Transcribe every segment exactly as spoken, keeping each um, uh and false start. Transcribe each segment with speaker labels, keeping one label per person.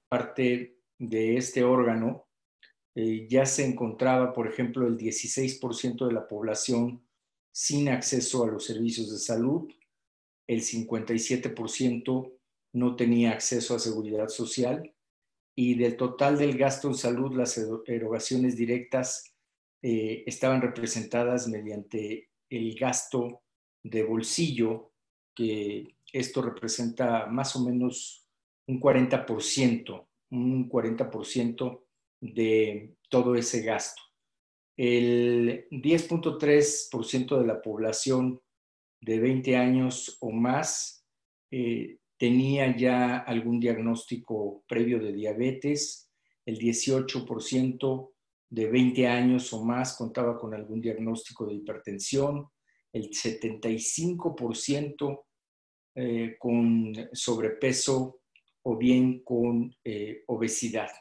Speaker 1: parte de este órgano, eh, ya se encontraba, por ejemplo, el dieciséis por ciento de la población sin acceso a los servicios de salud, el cincuenta y siete por ciento no tenía acceso a seguridad social, y del total del gasto en salud, las erogaciones directas eh, estaban representadas mediante el gasto de bolsillo, que esto representa más o menos un cuarenta por ciento, un cuarenta por ciento de todo ese gasto. El diez punto tres por ciento de la población de veinte años o más eh, tenía ya algún diagnóstico previo de diabetes, el dieciocho por ciento de veinte años o más contaba con algún diagnóstico de hipertensión, el setenta y cinco por ciento eh, con sobrepeso o bien con eh, obesidad.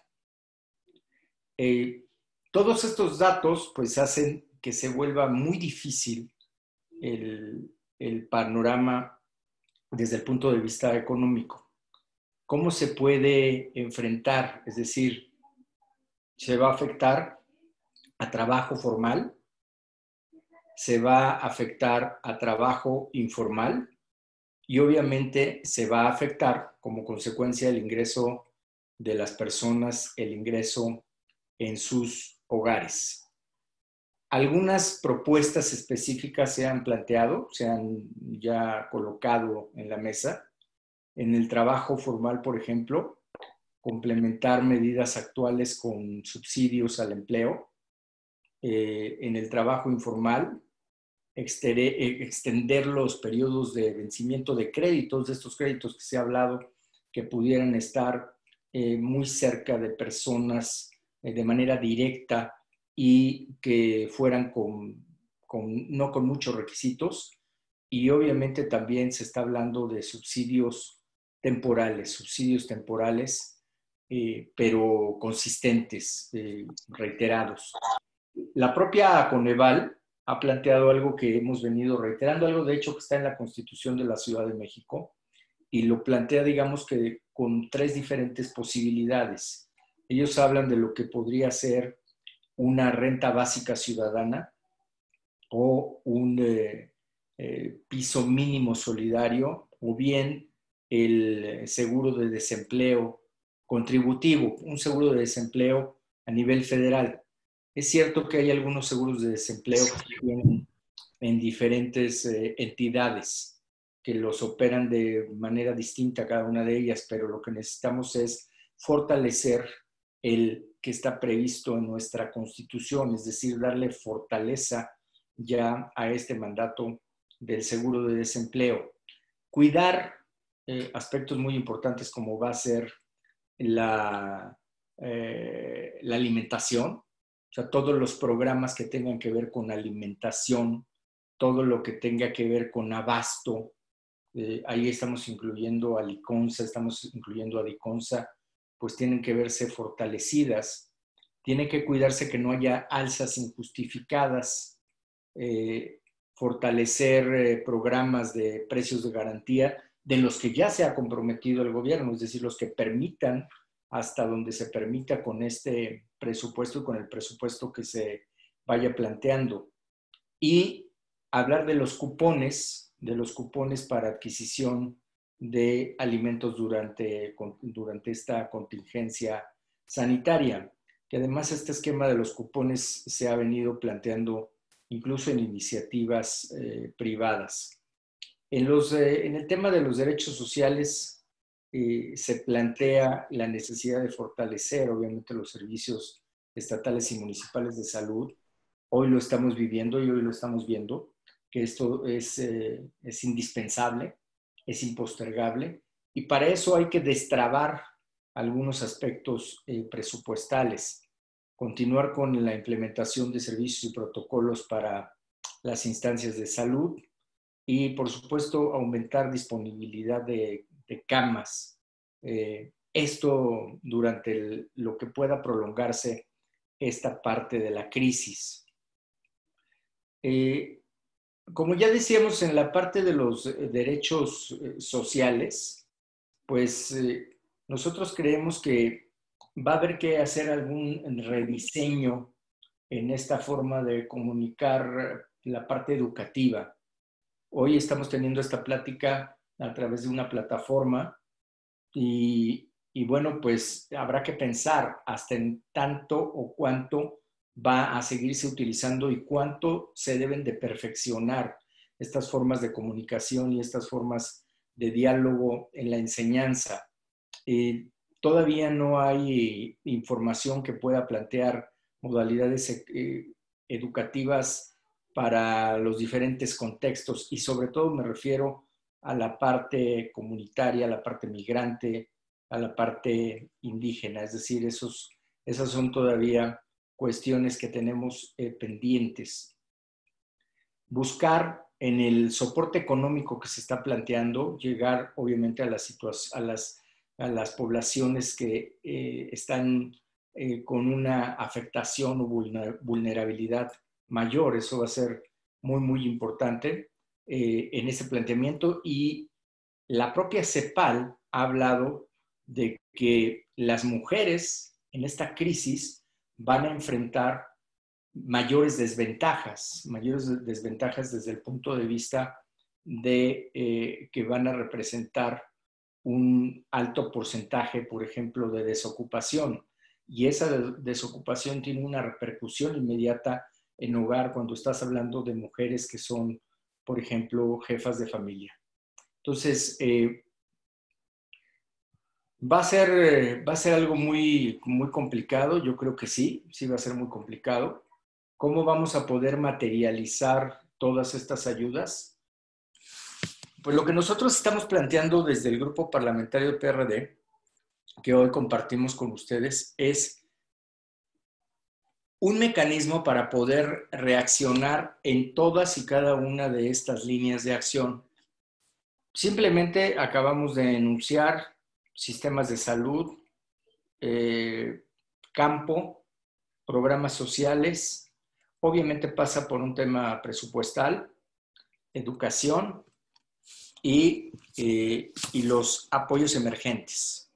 Speaker 1: Eh, todos estos datos pues hacen que se vuelva muy difícil el, el panorama desde el punto de vista económico. ¿Cómo se puede enfrentar? Es decir, se va a afectar a trabajo formal, se va a afectar a trabajo informal y obviamente se va a afectar como consecuencia del ingreso de las personas, el ingreso en sus hogares. Algunas propuestas específicas se han planteado, se han ya colocado en la mesa. En el trabajo formal, por ejemplo, complementar medidas actuales con subsidios al empleo. Eh, en el trabajo informal, extender los periodos de vencimiento de créditos, de estos créditos que se ha hablado, que pudieran estar eh, muy cerca de personas eh, de manera directa y que fueran con, con, no con muchos requisitos. Y obviamente también se está hablando de subsidios temporales, subsidios temporales, eh, pero consistentes, eh, reiterados. La propia Coneval ha planteado algo que hemos venido reiterando, algo de hecho que está en la Constitución de la Ciudad de México, y lo plantea, digamos que con tres diferentes posibilidades. Ellos hablan de lo que podría ser una renta básica ciudadana o un eh, eh, piso mínimo solidario, o bien el seguro de desempleo contributivo, un seguro de desempleo a nivel federal. Es cierto que hay algunos seguros de desempleo que tienen en diferentes eh, entidades que los operan de manera distinta cada una de ellas, pero lo que necesitamos es fortalecer el que está previsto en nuestra Constitución, es decir, darle fortaleza ya a este mandato del seguro de desempleo. Cuidar eh, aspectos muy importantes como va a ser la, eh, la alimentación, o sea, todos los programas que tengan que ver con alimentación, todo lo que tenga que ver con abasto, eh, ahí estamos incluyendo a Liconza, estamos incluyendo a Diconsa, pues tienen que verse fortalecidas. Tiene que cuidarse que no haya alzas injustificadas, eh, fortalecer eh, programas de precios de garantía de los que ya se ha comprometido el gobierno, es decir, los que permitan hasta donde se permita con este presupuesto y con el presupuesto que se vaya planteando. Y hablar de los cupones, de los cupones para adquisición de alimentos durante, durante esta contingencia sanitaria, que además este esquema de los cupones se ha venido planteando incluso en iniciativas eh, privadas. En, los, eh, en el tema de los derechos sociales eh, se plantea la necesidad de fortalecer, obviamente, los servicios estatales y municipales de salud. Hoy lo estamos viviendo y hoy lo estamos viendo, que esto es, eh, es indispensable, es impostergable, y para eso hay que destrabar algunos aspectos eh, presupuestales, continuar con la implementación de servicios y protocolos para las instancias de salud y, por supuesto, aumentar disponibilidad de, de camas. Eh, esto durante el, lo que pueda prolongarse esta parte de la crisis. Eh, como ya decíamos en la parte de los derechos eh, sociales, pues eh, nosotros creemos que va a haber que hacer algún rediseño en esta forma de comunicar la parte educativa. Hoy estamos teniendo esta plática a través de una plataforma y, y bueno, pues habrá que pensar hasta en tanto o cuánto va a seguirse utilizando y cuánto se deben de perfeccionar estas formas de comunicación y estas formas de diálogo en la enseñanza. Eh, todavía no hay información que pueda plantear modalidades eh, educativas para los diferentes contextos y sobre todo me refiero a la parte comunitaria, a la parte migrante, a la parte indígena, es decir, esos, esas son todavía cuestiones que tenemos eh, pendientes. Buscar en el soporte económico que se está planteando, llegar obviamente a las, a las, a las poblaciones que eh, están eh, con una afectación o vulnerabilidad mayor. Eso va a ser muy, muy importante eh, en ese planteamiento. Y la propia CEPAL ha hablado de que las mujeres en esta crisis van a enfrentar mayores desventajas, mayores desventajas desde el punto de vista de eh, que van a representar un alto porcentaje, por ejemplo, de desocupación. Y esa desocupación tiene una repercusión inmediata en hogar cuando estás hablando de mujeres que son, por ejemplo, jefas de familia. Entonces, eh, va a ser, va a ser algo muy, muy complicado. Yo creo que sí, sí va a ser muy complicado. ¿Cómo vamos a poder materializar todas estas ayudas? Pues lo que nosotros estamos planteando desde el grupo parlamentario del P R D, que hoy compartimos con ustedes, es un mecanismo para poder reaccionar en todas y cada una de estas líneas de acción. Simplemente acabamos de enunciar sistemas de salud, eh, campo, programas sociales. Obviamente pasa por un tema presupuestal, educación y, eh, y los apoyos emergentes.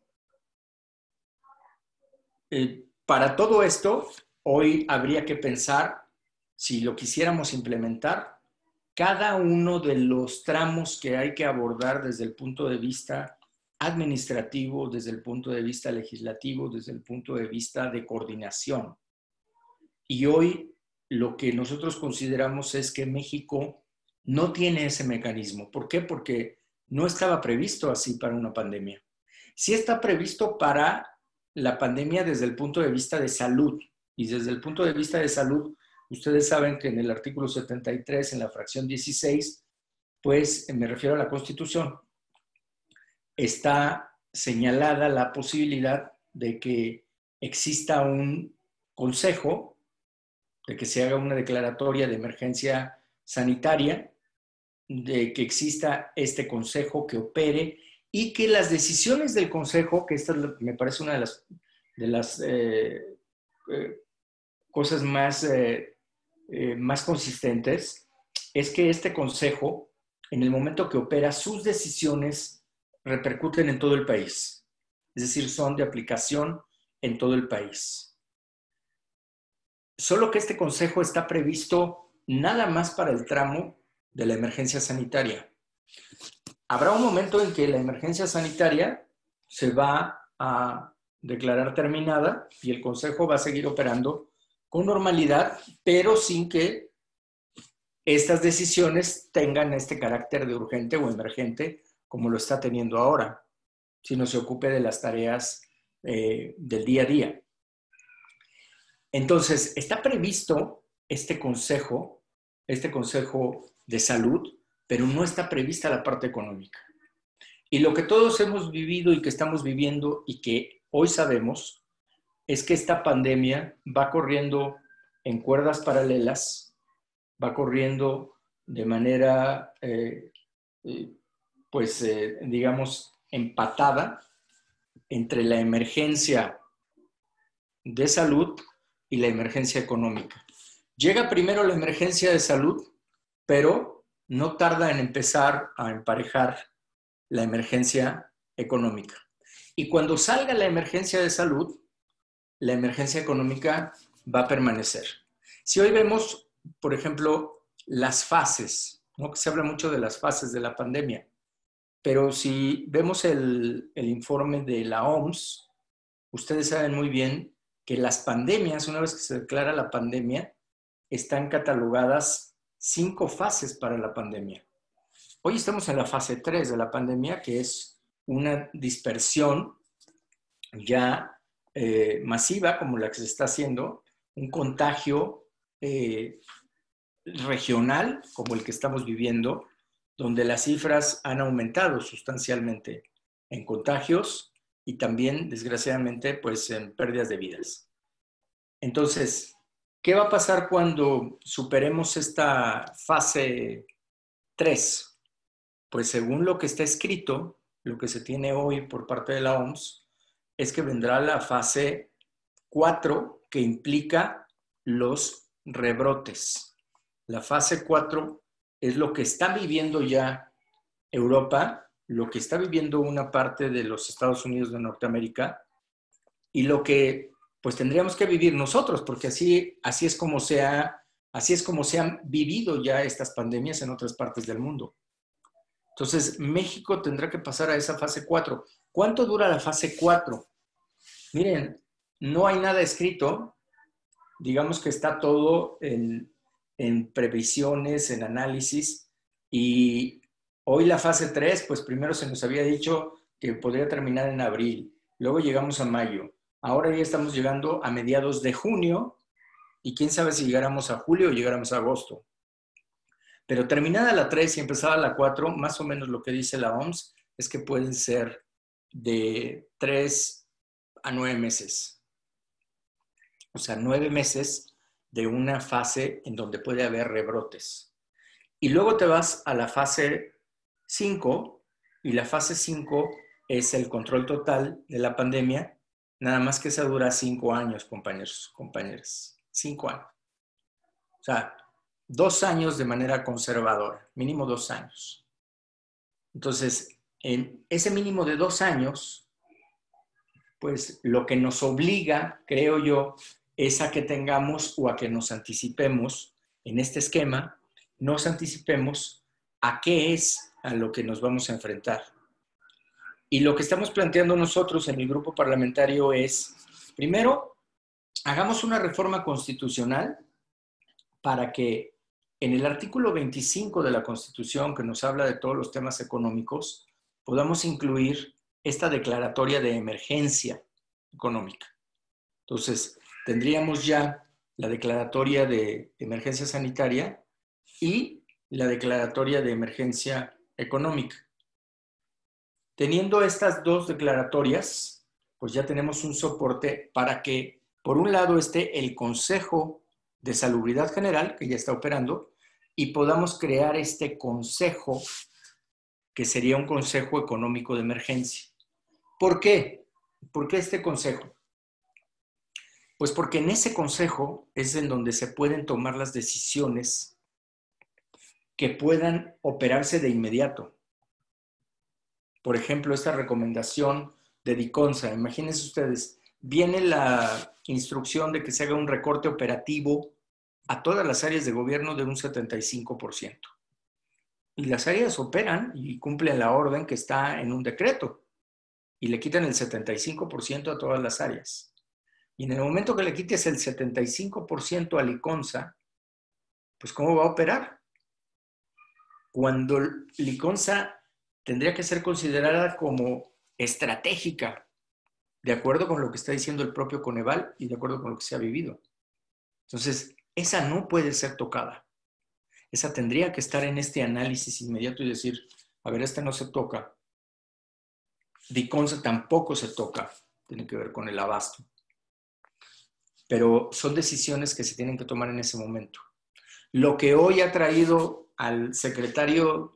Speaker 1: Eh, para todo esto, hoy habría que pensar, si lo quisiéramos implementar, cada uno de los tramos que hay que abordar desde el punto de vista administrativo, desde el punto de vista legislativo, desde el punto de vista de coordinación. Y hoy lo que nosotros consideramos es que México no tiene ese mecanismo. ¿Por qué? Porque no estaba previsto así para una pandemia. Sí está previsto para la pandemia desde el punto de vista de salud. Y desde el punto de vista de salud, ustedes saben que en el artículo setenta y tres, en la fracción dieciséis, pues me refiero a la Constitución, está señalada la posibilidad de que exista un consejo, de que se haga una declaratoria de emergencia sanitaria, de que exista este consejo que opere y que las decisiones del consejo, que esta me parece una de las, de las eh, eh, cosas más, eh, eh, más consistentes, es que este consejo, en el momento que opera, sus decisiones repercuten en todo el país. Es decir, son de aplicación en todo el país. Solo que este consejo está previsto nada más para el tramo de la emergencia sanitaria. Habrá un momento en que la emergencia sanitaria se va a declarar terminada y el consejo va a seguir operando con normalidad, pero sin que estas decisiones tengan este carácter de urgente o emergente como lo está teniendo ahora, sino se ocupe de las tareas eh, del día a día. Entonces, está previsto este consejo, este consejo de salud, pero no está prevista la parte económica. Y lo que todos hemos vivido y que estamos viviendo y que hoy sabemos es que esta pandemia va corriendo en cuerdas paralelas, va corriendo de manera, eh, eh, pues, eh, digamos, empatada entre la emergencia de salud y la emergencia económica. Llega primero la emergencia de salud, pero no tarda en empezar a emparejar la emergencia económica. Y cuando salga la emergencia de salud, la emergencia económica va a permanecer. Si hoy vemos, por ejemplo, las fases, ¿no? Que se habla mucho de las fases de la pandemia, pero si vemos el, el informe de la O M S, ustedes saben muy bien que las pandemias, una vez que se declara la pandemia, están catalogadas cinco fases para la pandemia. Hoy estamos en la fase tres de la pandemia, que es una dispersión ya eh, masiva, como la que se está haciendo, un contagio eh, regional, como el que estamos viviendo, donde las cifras han aumentado sustancialmente en contagios y también, desgraciadamente, pues en pérdidas de vidas. Entonces, ¿qué va a pasar cuando superemos esta fase tres? Pues según lo que está escrito, lo que se tiene hoy por parte de la O M S, es que vendrá la fase cuatro, que implica los rebrotes. La fase cuatro es lo que está viviendo ya Europa, lo que está viviendo una parte de los Estados Unidos de Norteamérica y lo que pues tendríamos que vivir nosotros, porque así, así, es como se ha, así es como se han vivido ya estas pandemias en otras partes del mundo. Entonces, México tendrá que pasar a esa fase cuatro. ¿Cuánto dura la fase cuatro? Miren, no hay nada escrito, digamos que está todo en, en previsiones, en análisis, y hoy la fase tres, pues primero se nos había dicho que podría terminar en abril, luego llegamos a mayo, ahora ya estamos llegando a mediados de junio, y quién sabe si llegáramos a julio o llegáramos a agosto. Pero terminada la tres y empezada la cuatro, más o menos lo que dice la O M S es que pueden ser de tres a nueve meses. O sea, nueve meses de una fase en donde puede haber rebrotes. Y luego te vas a la fase cinco, y la fase cinco es el control total de la pandemia, nada más que esa dura cinco años, compañeros, compañeras. Cinco años. O sea, dos años de manera conservadora, mínimo dos años. Entonces, en ese mínimo de dos años, pues lo que nos obliga, creo yo, es a que tengamos o a que nos anticipemos en este esquema, nos anticipemos a qué es a lo que nos vamos a enfrentar. Y lo que estamos planteando nosotros en el grupo parlamentario es, primero, hagamos una reforma constitucional para que en el artículo veinticinco de la Constitución, que nos habla de todos los temas económicos, podamos incluir esta declaratoria de emergencia económica. Entonces, tendríamos ya la declaratoria de emergencia sanitaria y la declaratoria de emergencia económica. Teniendo estas dos declaratorias, pues ya tenemos un soporte para que, por un lado, esté el Consejo de Salubridad General, que ya está operando, y podamos crear este consejo, que sería un Consejo Económico de Emergencia. ¿Por qué? ¿Por qué este consejo? Pues porque en ese consejo es en donde se pueden tomar las decisiones que puedan operarse de inmediato. Por ejemplo, esta recomendación de DICONSA, imagínense ustedes, viene la instrucción de que se haga un recorte operativo a todas las áreas de gobierno de un setenta y cinco por ciento. Y las áreas operan y cumplen la orden que está en un decreto y le quitan el setenta y cinco por ciento a todas las áreas. Y en el momento que le quites el setenta y cinco por ciento a LICONSA, pues ¿cómo va a operar? Cuando LICONSA tendría que ser considerada como estratégica, de acuerdo con lo que está diciendo el propio Coneval y de acuerdo con lo que se ha vivido. Entonces, esa no puede ser tocada. Esa tendría que estar en este análisis inmediato y decir, a ver, esta no se toca. DICONSA tampoco se toca, tiene que ver con el abasto. Pero son decisiones que se tienen que tomar en ese momento. Lo que hoy ha traído al secretario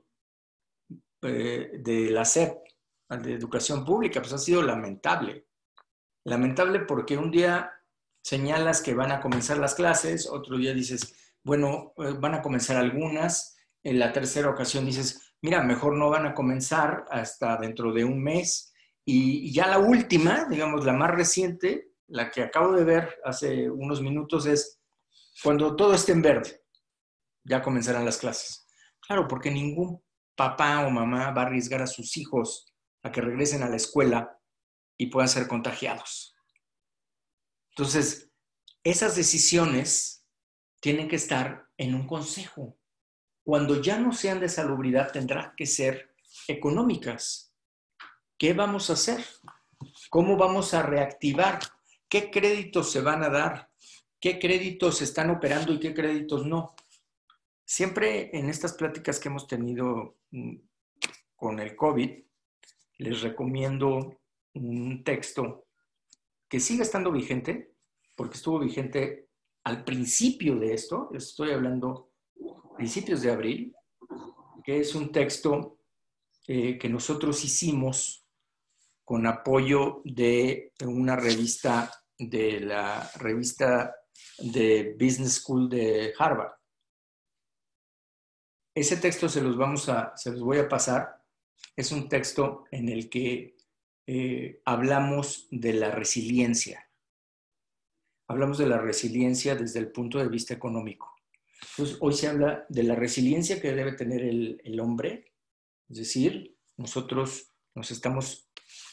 Speaker 1: eh, de la S E P, al de Educación Pública, pues ha sido lamentable. Lamentable porque un día señalas que van a comenzar las clases, otro día dices, bueno, van a comenzar algunas, en la tercera ocasión dices, mira, mejor no van a comenzar hasta dentro de un mes, Y, y ya la última, digamos, la más reciente, la que acabo de ver hace unos minutos, es cuando todo esté en verde, ya comenzarán las clases. Claro, porque ningún papá o mamá va a arriesgar a sus hijos a que regresen a la escuela y puedan ser contagiados. Entonces, esas decisiones tienen que estar en un consejo. Cuando ya no sean de salubridad, tendrán que ser económicas. ¿Qué vamos a hacer? ¿Cómo vamos a reactivar? ¿Qué créditos se van a dar? ¿Qué créditos están operando y qué créditos no? Siempre en estas pláticas que hemos tenido con el COVID, les recomiendo un texto que sigue estando vigente, porque estuvo vigente al principio de esto, estoy hablando principios de abril, que es un texto eh, que nosotros hicimos con apoyo de una revista, de la revista de Business School de Harvard. Ese texto se los, vamos a, se los voy a pasar. Es un texto en el que eh, hablamos de la resiliencia. Hablamos de la resiliencia desde el punto de vista económico. Entonces, hoy se habla de la resiliencia que debe tener el, el hombre, es decir, nosotros nos estamos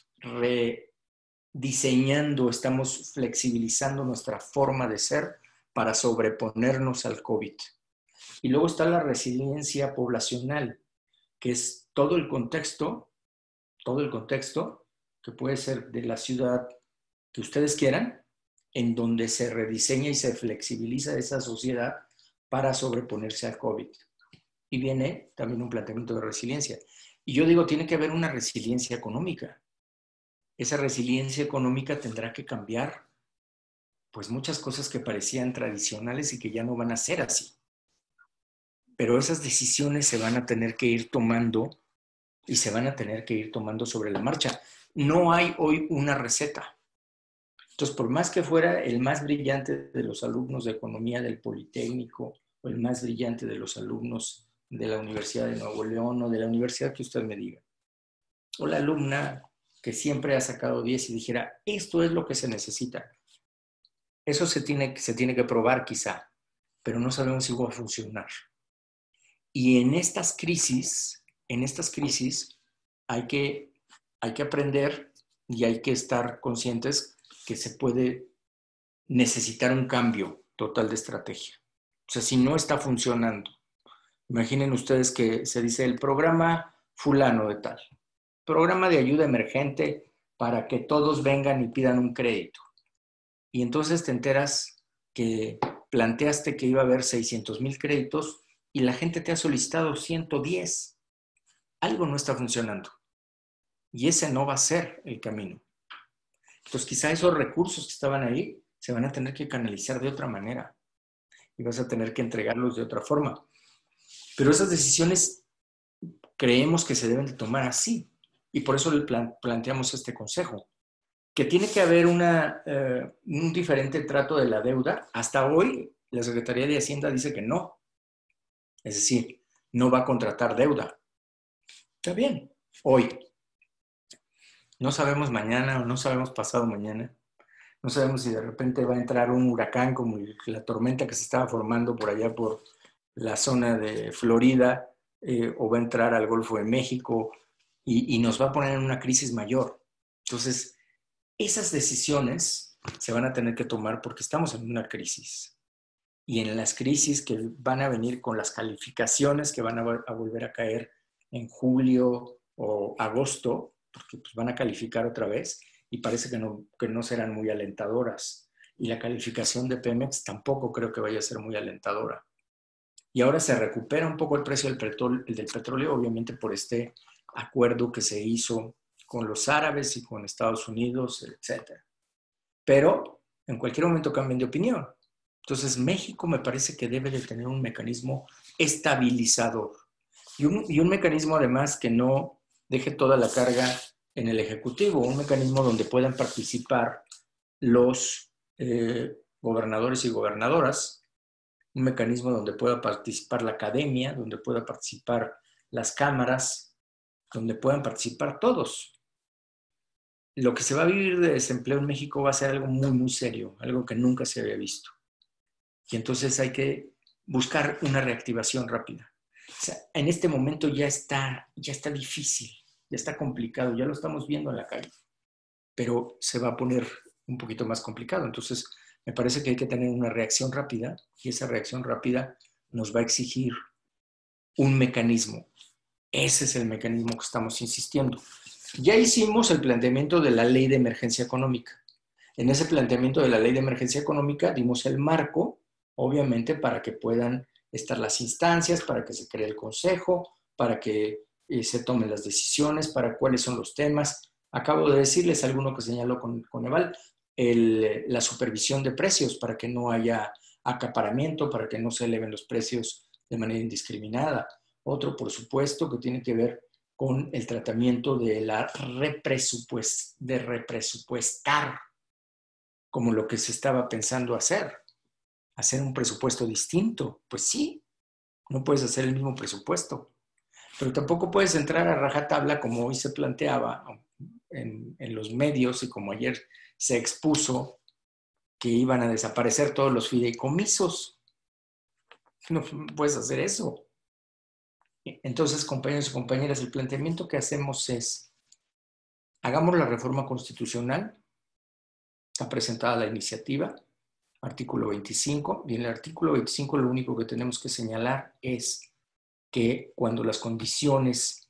Speaker 1: rediseñando, estamos flexibilizando nuestra forma de ser para sobreponernos al COVID. Y luego está la resiliencia poblacional, que es todo el contexto, todo el contexto, que puede ser de la ciudad que ustedes quieran, en donde se rediseña y se flexibiliza esa sociedad para sobreponerse al COVID. Y viene también un planteamiento de resiliencia. Y yo digo, tiene que haber una resiliencia económica. Esa resiliencia económica tendrá que cambiar, pues muchas cosas que parecían tradicionales y que ya no van a ser así. Pero esas decisiones se van a tener que ir tomando y se van a tener que ir tomando sobre la marcha. No hay hoy una receta. Entonces, por más que fuera el más brillante de los alumnos de economía del Politécnico o el más brillante de los alumnos de la Universidad de Nuevo León o de la universidad que usted me diga, o la alumna que siempre ha sacado diez y dijera, esto es lo que se necesita. Eso se tiene, se tiene que probar quizá, pero no sabemos si va a funcionar. Y en estas crisis, en estas crisis hay que, hay que aprender y hay que estar conscientes que se puede necesitar un cambio total de estrategia. O sea, si no está funcionando, imaginen ustedes que se dice el programa fulano de tal, programa de ayuda emergente para que todos vengan y pidan un crédito. Y entonces te enteras que planteaste que iba a haber seiscientos mil créditos y la gente te ha solicitado ciento diez. Algo no está funcionando. Y ese no va a ser el camino. Entonces quizá esos recursos que estaban ahí se van a tener que canalizar de otra manera. Y vas a tener que entregarlos de otra forma. Pero esas decisiones creemos que se deben de tomar así. Y por eso le plan- planteamos este consejo. Que tiene que haber una, eh, un diferente trato de la deuda. Hasta hoy, la Secretaría de Hacienda dice que no. Es decir, no va a contratar deuda. Está bien, hoy. No sabemos mañana o no sabemos pasado mañana. No sabemos si de repente va a entrar un huracán como la tormenta que se estaba formando por allá por la zona de Florida eh, o va a entrar al Golfo de México y, y nos va a poner en una crisis mayor. Entonces, esas decisiones se van a tener que tomar porque estamos en una crisis. Y en las crisis que van a venir con las calificaciones que van a, a volver a caer en julio o agosto, porque pues van a calificar otra vez y parece que no, que no serán muy alentadoras. Y la calificación de Pemex tampoco creo que vaya a ser muy alentadora. Y ahora se recupera un poco el precio del petróleo, del petróleo, obviamente por este acuerdo que se hizo con los árabes y con Estados Unidos, etcétera. Pero en cualquier momento cambian de opinión. Entonces, México me parece que debe de tener un mecanismo estabilizador y un, y un mecanismo además que no deje toda la carga en el Ejecutivo, un mecanismo donde puedan participar los eh, gobernadores y gobernadoras, un mecanismo donde pueda participar la academia, donde pueda participar las cámaras, donde puedan participar todos. lo que se va a vivir de desempleo en México va a ser algo muy, muy serio, algo que nunca se había visto. Y entonces hay que buscar una reactivación rápida. O sea, en este momento ya está, ya está difícil, ya está complicado, ya lo estamos viendo en la calle, pero se va a poner un poquito más complicado. Entonces, me parece que hay que tener una reacción rápida y esa reacción rápida nos va a exigir un mecanismo. Ese es el mecanismo que estamos insistiendo. Ya hicimos el planteamiento de la ley de emergencia económica. En ese planteamiento de la ley de emergencia económica dimos el marco, obviamente, para que puedan estar las instancias, para que se cree el consejo, para que eh, se tomen las decisiones, para cuáles son los temas. Acabo de decirles alguno que señaló con, con Eval, el, la supervisión de precios, para que no haya acaparamiento, para que no se eleven los precios de manera indiscriminada. Otro, por supuesto, que tiene que ver con el tratamiento de la represupuest, de represupuestar, como lo que se estaba pensando hacer, hacer un presupuesto distinto. Pues sí, no puedes hacer el mismo presupuesto, pero tampoco puedes entrar a rajatabla como hoy se planteaba en, en los medios y como ayer se expuso que iban a desaparecer todos los fideicomisos. No puedes hacer eso. Entonces, compañeros y compañeras, el planteamiento que hacemos es, hagamos la reforma constitucional, está presentada la iniciativa, artículo veinticinco, y en el artículo veinticinco lo único que tenemos que señalar es que cuando las condiciones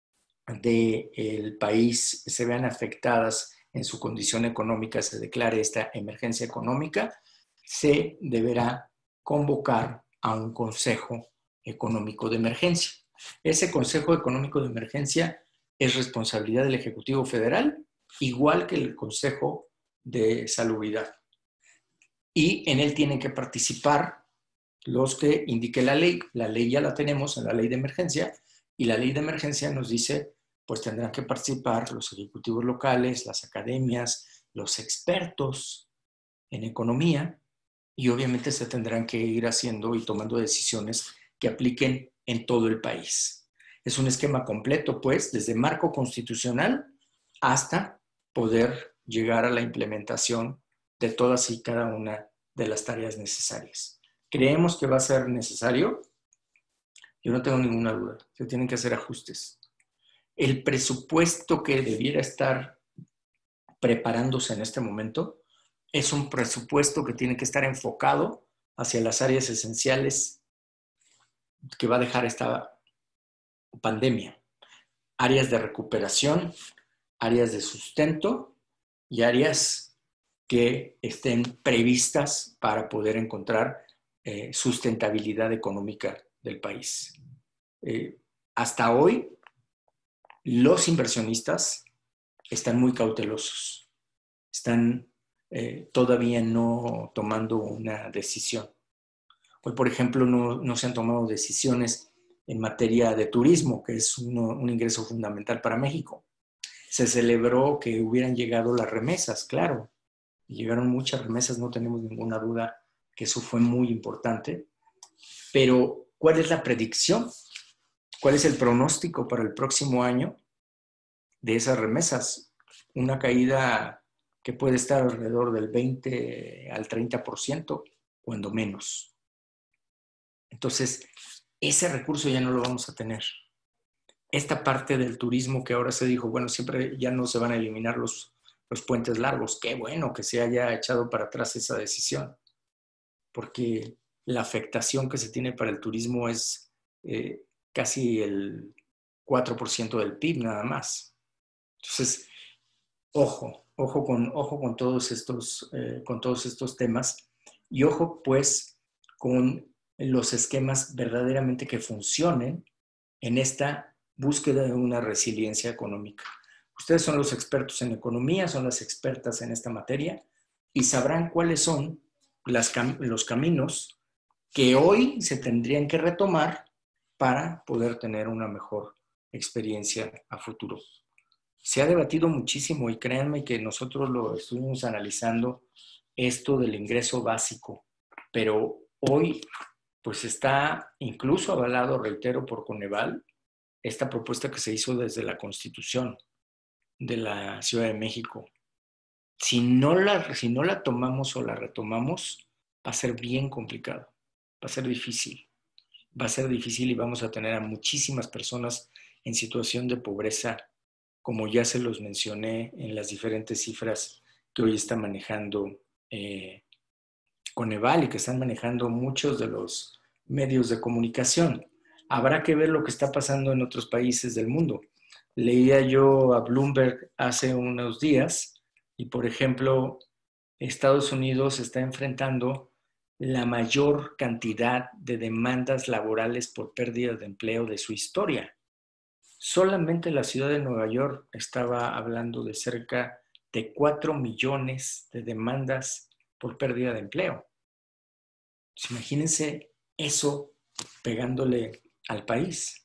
Speaker 1: del país se vean afectadas en su condición económica, se declare esta emergencia económica, se deberá convocar a un Consejo Económico de Emergencia. Ese Consejo Económico de Emergencia es responsabilidad del Ejecutivo Federal, igual que el Consejo de Salubridad. Y en él tienen que participar los que indique la ley. La ley ya la tenemos en la ley de emergencia, y la ley de emergencia nos dice, pues tendrán que participar los ejecutivos locales, las academias, los expertos en economía, y obviamente se tendrán que ir haciendo y tomando decisiones que apliquen en todo el país. Es un esquema completo, pues, desde marco constitucional hasta poder llegar a la implementación de todas y cada una de las tareas necesarias. ¿Creemos que va a ser necesario? Yo no tengo ninguna duda. Se tienen que hacer ajustes. El presupuesto que debiera estar preparándose en este momento es un presupuesto que tiene que estar enfocado hacia las áreas esenciales que va a dejar esta pandemia. Áreas de recuperación, áreas de sustento y áreas que estén previstas para poder encontrar eh, sustentabilidad económica del país. Eh, hasta hoy, los inversionistas están muy cautelosos, están eh, todavía no tomando una decisión. Hoy, por ejemplo, no, no se han tomado decisiones en materia de turismo, que es uno, un ingreso fundamental para México. Se celebró que hubieran llegado las remesas, claro, llegaron muchas remesas, no tenemos ninguna duda que eso fue muy importante, pero ¿cuál es la predicción? ¿Cuál es el pronóstico para el próximo año de esas remesas? Una caída que puede estar alrededor del veinte al treinta por ciento, cuando menos. Entonces, ese recurso ya no lo vamos a tener. Esta parte del turismo que ahora se dijo, bueno, siempre ya no se van a eliminar los, los puentes largos. Qué bueno que se haya echado para atrás esa decisión, porque la afectación que se tiene para el turismo es eh, casi el cuatro por ciento del P I B nada más. Entonces, ojo, ojo con, ojo con, todos, estos, eh, con todos estos temas, y ojo pues con los esquemas verdaderamente que funcionen en esta búsqueda de una resiliencia económica. Ustedes son los expertos en economía, son las expertas en esta materia y sabrán cuáles son las, los caminos que hoy se tendrían que retomar para poder tener una mejor experiencia a futuro. Se ha debatido muchísimo y créanme que nosotros lo estuvimos analizando, esto del ingreso básico, pero hoy pues está incluso avalado, reitero, por Coneval, esta propuesta que se hizo desde la Constitución. de la Ciudad de México. Si no la, si no la tomamos o la retomamos, va a ser bien complicado, va a ser difícil. Va a ser difícil y vamos a tener a muchísimas personas en situación de pobreza, como ya se los mencioné en las diferentes cifras que hoy está manejando eh, Coneval y que están manejando muchos de los medios de comunicación. Habrá que ver lo que está pasando en otros países del mundo. Leía yo a Bloomberg hace unos días y, por ejemplo, Estados Unidos está enfrentando la mayor cantidad de demandas laborales por pérdida de empleo de su historia. Solamente la ciudad de Nueva York estaba hablando de cerca de cuatro millones de demandas por pérdida de empleo. Pues imagínense eso pegándole al país.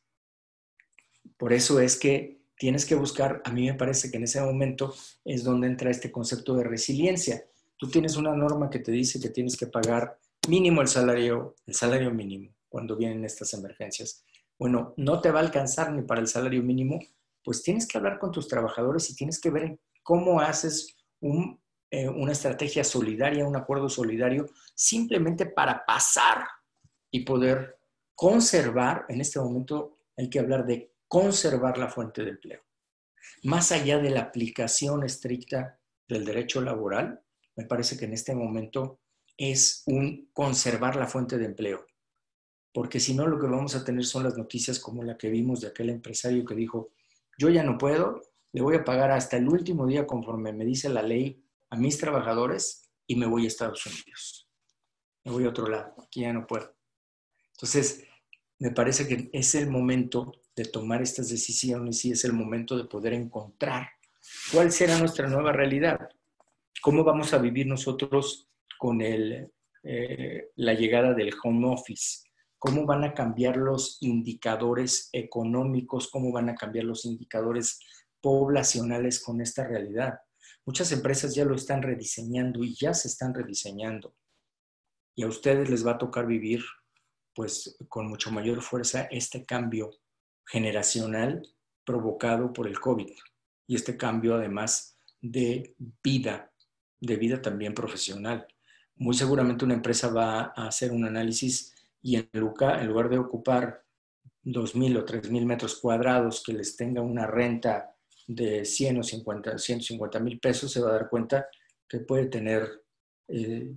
Speaker 1: Por eso es que tienes que buscar, a mí me parece que en ese momento es donde entra este concepto de resiliencia. Tú tienes una norma que te dice que tienes que pagar mínimo el salario, el salario mínimo cuando vienen estas emergencias. Bueno, no te va a alcanzar ni para el salario mínimo, pues tienes que hablar con tus trabajadores y tienes que ver cómo haces un, eh, una estrategia solidaria, un acuerdo solidario, simplemente para pasar y poder conservar. En este momento hay que hablar de conservar la fuente de empleo. Más allá de la aplicación estricta del derecho laboral, me parece que en este momento es un conservar la fuente de empleo. Porque si no, lo que vamos a tener son las noticias como la que vimos de aquel empresario que dijo, yo ya no puedo, le voy a pagar hasta el último día conforme me dice la ley a mis trabajadores y me voy a Estados Unidos. Me voy a otro lado, aquí ya no puedo. Entonces, me parece que es el momento de tomar estas decisiones y es el momento de poder encontrar cuál será nuestra nueva realidad. ¿Cómo vamos a vivir nosotros con el, eh, la llegada del home office? ¿Cómo van a cambiar los indicadores económicos? ¿Cómo van a cambiar los indicadores poblacionales con esta realidad? Muchas empresas ya lo están rediseñando y ya se están rediseñando. Y a ustedes les va a tocar vivir pues con mucho mayor fuerza este cambio generacional provocado por el COVID y este cambio además de vida, de vida también profesional. Muy seguramente una empresa va a hacer un análisis y en lugar, en lugar de ocupar dos mil o tres mil metros cuadrados que les tenga una renta de cien o cincuenta, ciento cincuenta mil pesos, se va a dar cuenta que puede tener eh,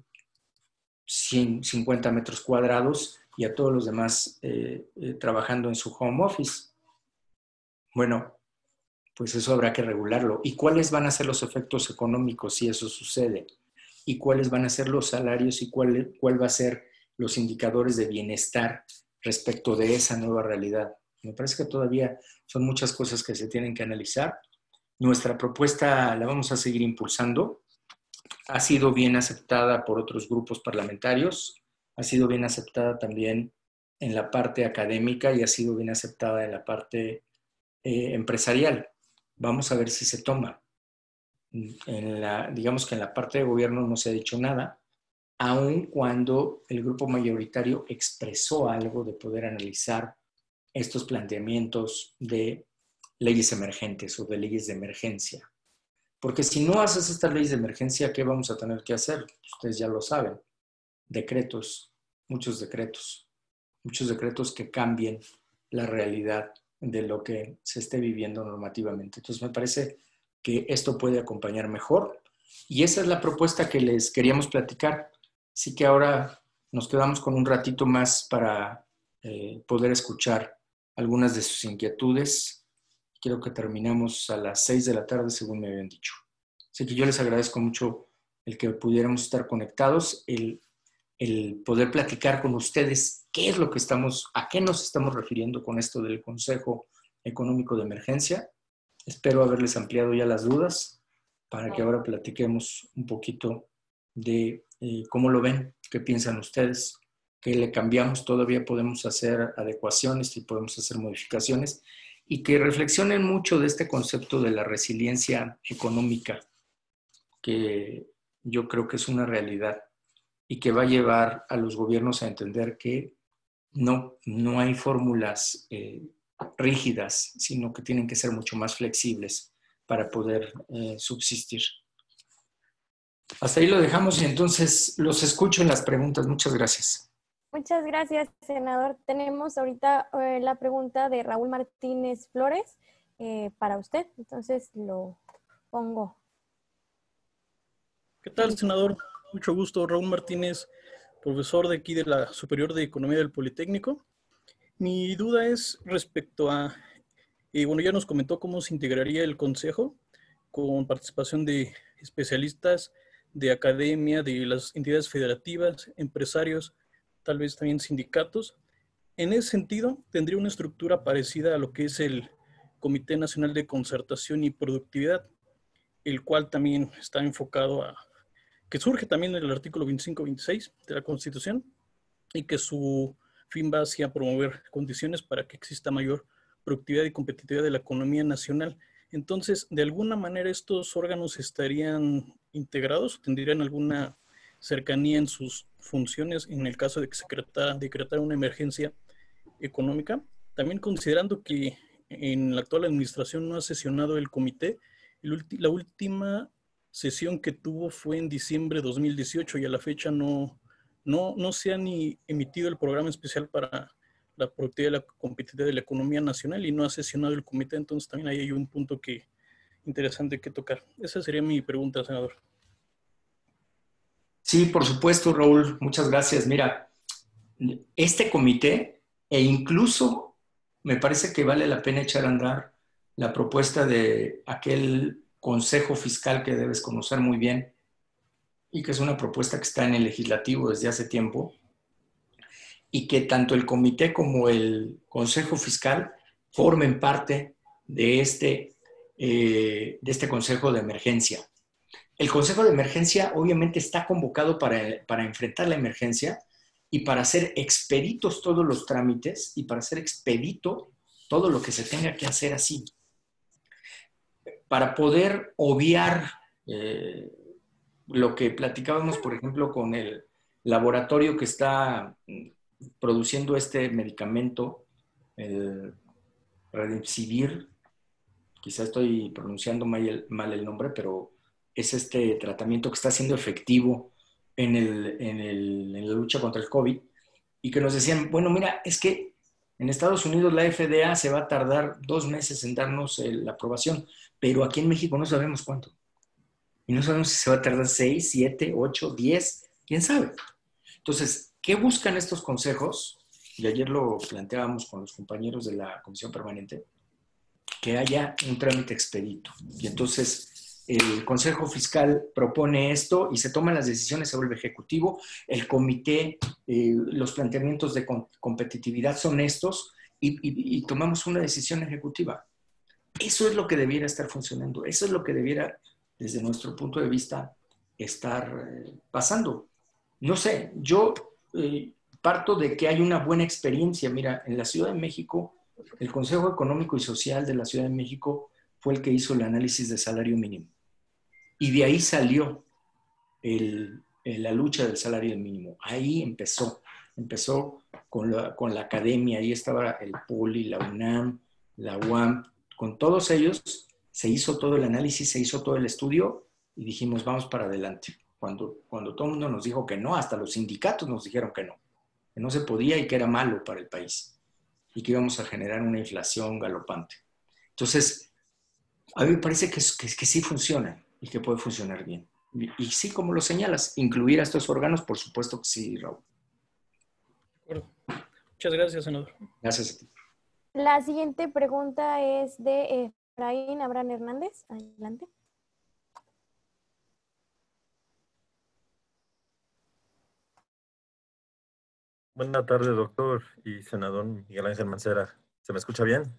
Speaker 1: cincuenta metros cuadrados y a todos los demás eh, eh, trabajando en su home office. Bueno, pues eso habrá que regularlo. ¿Y cuáles van a ser los efectos económicos si eso sucede? ¿Y cuáles van a ser los salarios y cuál, cuál va a ser los indicadores de bienestar respecto de esa nueva realidad? Me parece que todavía son muchas cosas que se tienen que analizar. Nuestra propuesta la vamos a seguir impulsando. Ha sido bien aceptada por otros grupos parlamentarios, ha sido bien aceptada también en la parte académica y ha sido bien aceptada en la parte eh, empresarial. Vamos a ver si se toma. En la, digamos que en la parte de gobierno no se ha dicho nada, aun cuando el grupo mayoritario expresó algo de poder analizar estos planteamientos de leyes emergentes o de leyes de emergencia. Porque si no haces estas leyes de emergencia, ¿qué vamos a tener que hacer? Ustedes ya lo saben. Decretos, muchos decretos, muchos decretos que cambien la realidad de lo que se esté viviendo normativamente. Entonces me parece que esto puede acompañar mejor y esa es la propuesta que les queríamos platicar. Así que ahora nos quedamos con un ratito más para eh, poder escuchar algunas de sus inquietudes. Quiero que terminemos a las seis de la tarde, según me habían dicho. Así que yo les agradezco mucho el que pudiéramos estar conectados, el, el poder platicar con ustedes qué es lo que estamos, a qué nos estamos refiriendo con esto del Consejo Económico de Emergencia. Espero haberles ampliado ya las dudas para que ahora platiquemos un poquito de eh, cómo lo ven, qué piensan ustedes, qué le cambiamos, todavía podemos hacer adecuaciones y podemos hacer modificaciones y que reflexionen mucho de este concepto de la resiliencia económica, que yo creo que es una realidad y que va a llevar a los gobiernos a entender que no, no hay fórmulas eh, rígidas, sino que tienen que ser mucho más flexibles para poder eh, subsistir. Hasta ahí lo dejamos y entonces los escucho en las preguntas. Muchas gracias.
Speaker 2: Muchas gracias, senador. Tenemos ahorita eh, la pregunta de Raúl Martínez Flores eh, para usted. Entonces lo pongo.
Speaker 3: ¿Qué tal, senador? Mucho gusto. Raúl Martínez, profesor de aquí de la Superior de Economía del Politécnico. Mi duda es respecto a, eh, bueno, ya nos comentó cómo se integraría el consejo con participación de especialistas de academia, de las entidades federativas, empresarios, tal vez también sindicatos. En ese sentido, tendría una estructura parecida a lo que es el Comité Nacional de Concertación y Productividad, el cual también está enfocado a, que surge también en el artículo veinticinco veintiséis de la Constitución, y que su fin va hacia promover condiciones para que exista mayor productividad y competitividad de la economía nacional. Entonces, de alguna manera, estos órganos estarían integrados, tendrían alguna cercanía en sus funciones en el caso de que se decretara, decretara una emergencia económica. También considerando que en la actual administración no ha sesionado el comité, el ulti- la última sesión que tuvo fue en diciembre de dos mil dieciocho y a la fecha no, no, no se ha ni emitido el programa especial para la productividad y la competitividad de la economía nacional y no ha sesionado el comité, entonces también ahí hay un punto que, interesante que tocar. Esa sería mi pregunta, senador.
Speaker 1: Sí, por supuesto, Raúl. Muchas gracias. Mira, este comité, e incluso me parece que vale la pena echar a andar la propuesta de aquel consejo fiscal que debes conocer muy bien y que es una propuesta que está en el legislativo desde hace tiempo, y que tanto el comité como el consejo fiscal formen parte de este, eh, de este consejo de emergencia. El consejo de emergencia obviamente está convocado para, para enfrentar la emergencia y para hacer expeditos todos los trámites y para hacer expedito todo lo que se tenga que hacer así. Para poder obviar eh, lo que platicábamos, por ejemplo, con el laboratorio que está produciendo este medicamento, el Remdesivir, quizá estoy pronunciando mal el, mal el nombre, pero es este tratamiento que está siendo efectivo en, el, en, el, en la lucha contra el COVID, y que nos decían, bueno, mira, es que en Estados Unidos la F D A se va a tardar dos meses en darnos el, la aprobación, pero aquí en México no sabemos cuánto. Y no sabemos si se va a tardar seis, siete, ocho, diez, quién sabe. Entonces, ¿qué buscan estos consejos? Y ayer lo planteábamos con los compañeros de la Comisión Permanente, que haya un trámite expedito. Y entonces el Consejo Fiscal propone esto y se toman las decisiones, se vuelve ejecutivo. El comité, eh, los planteamientos de com competitividad son estos y, y, y tomamos una decisión ejecutiva. Eso es lo que debiera estar funcionando. Eso es lo que debiera, desde nuestro punto de vista, estar eh, pasando. No sé, yo eh, parto de que hay una buena experiencia. Mira, en la Ciudad de México, el Consejo Económico y Social de la Ciudad de México fue el que hizo el análisis de salario mínimo. Y de ahí salió el, el, la lucha del salario mínimo. Ahí empezó. Empezó con la, con la academia. Ahí estaba el Poli, la UNAM, la U A M. Con todos ellos se hizo todo el análisis, se hizo todo el estudio y dijimos, vamos para adelante. Cuando, cuando todo el mundo nos dijo que no, hasta los sindicatos nos dijeron que no, que no se podía y que era malo para el país y que íbamos a generar una inflación galopante. Entonces, a mí me parece que, que, que sí funciona y que puede funcionar bien. Y, y sí, como lo señalas, incluir a estos órganos, por supuesto que sí, Raúl.
Speaker 3: De acuerdo. Muchas gracias, senador.
Speaker 1: Gracias a ti.
Speaker 2: La siguiente pregunta es de Efraín Abraham Hernández. Adelante.
Speaker 4: Buenas tardes, doctor y senador Miguel Ángel Mancera. ¿Se me escucha bien?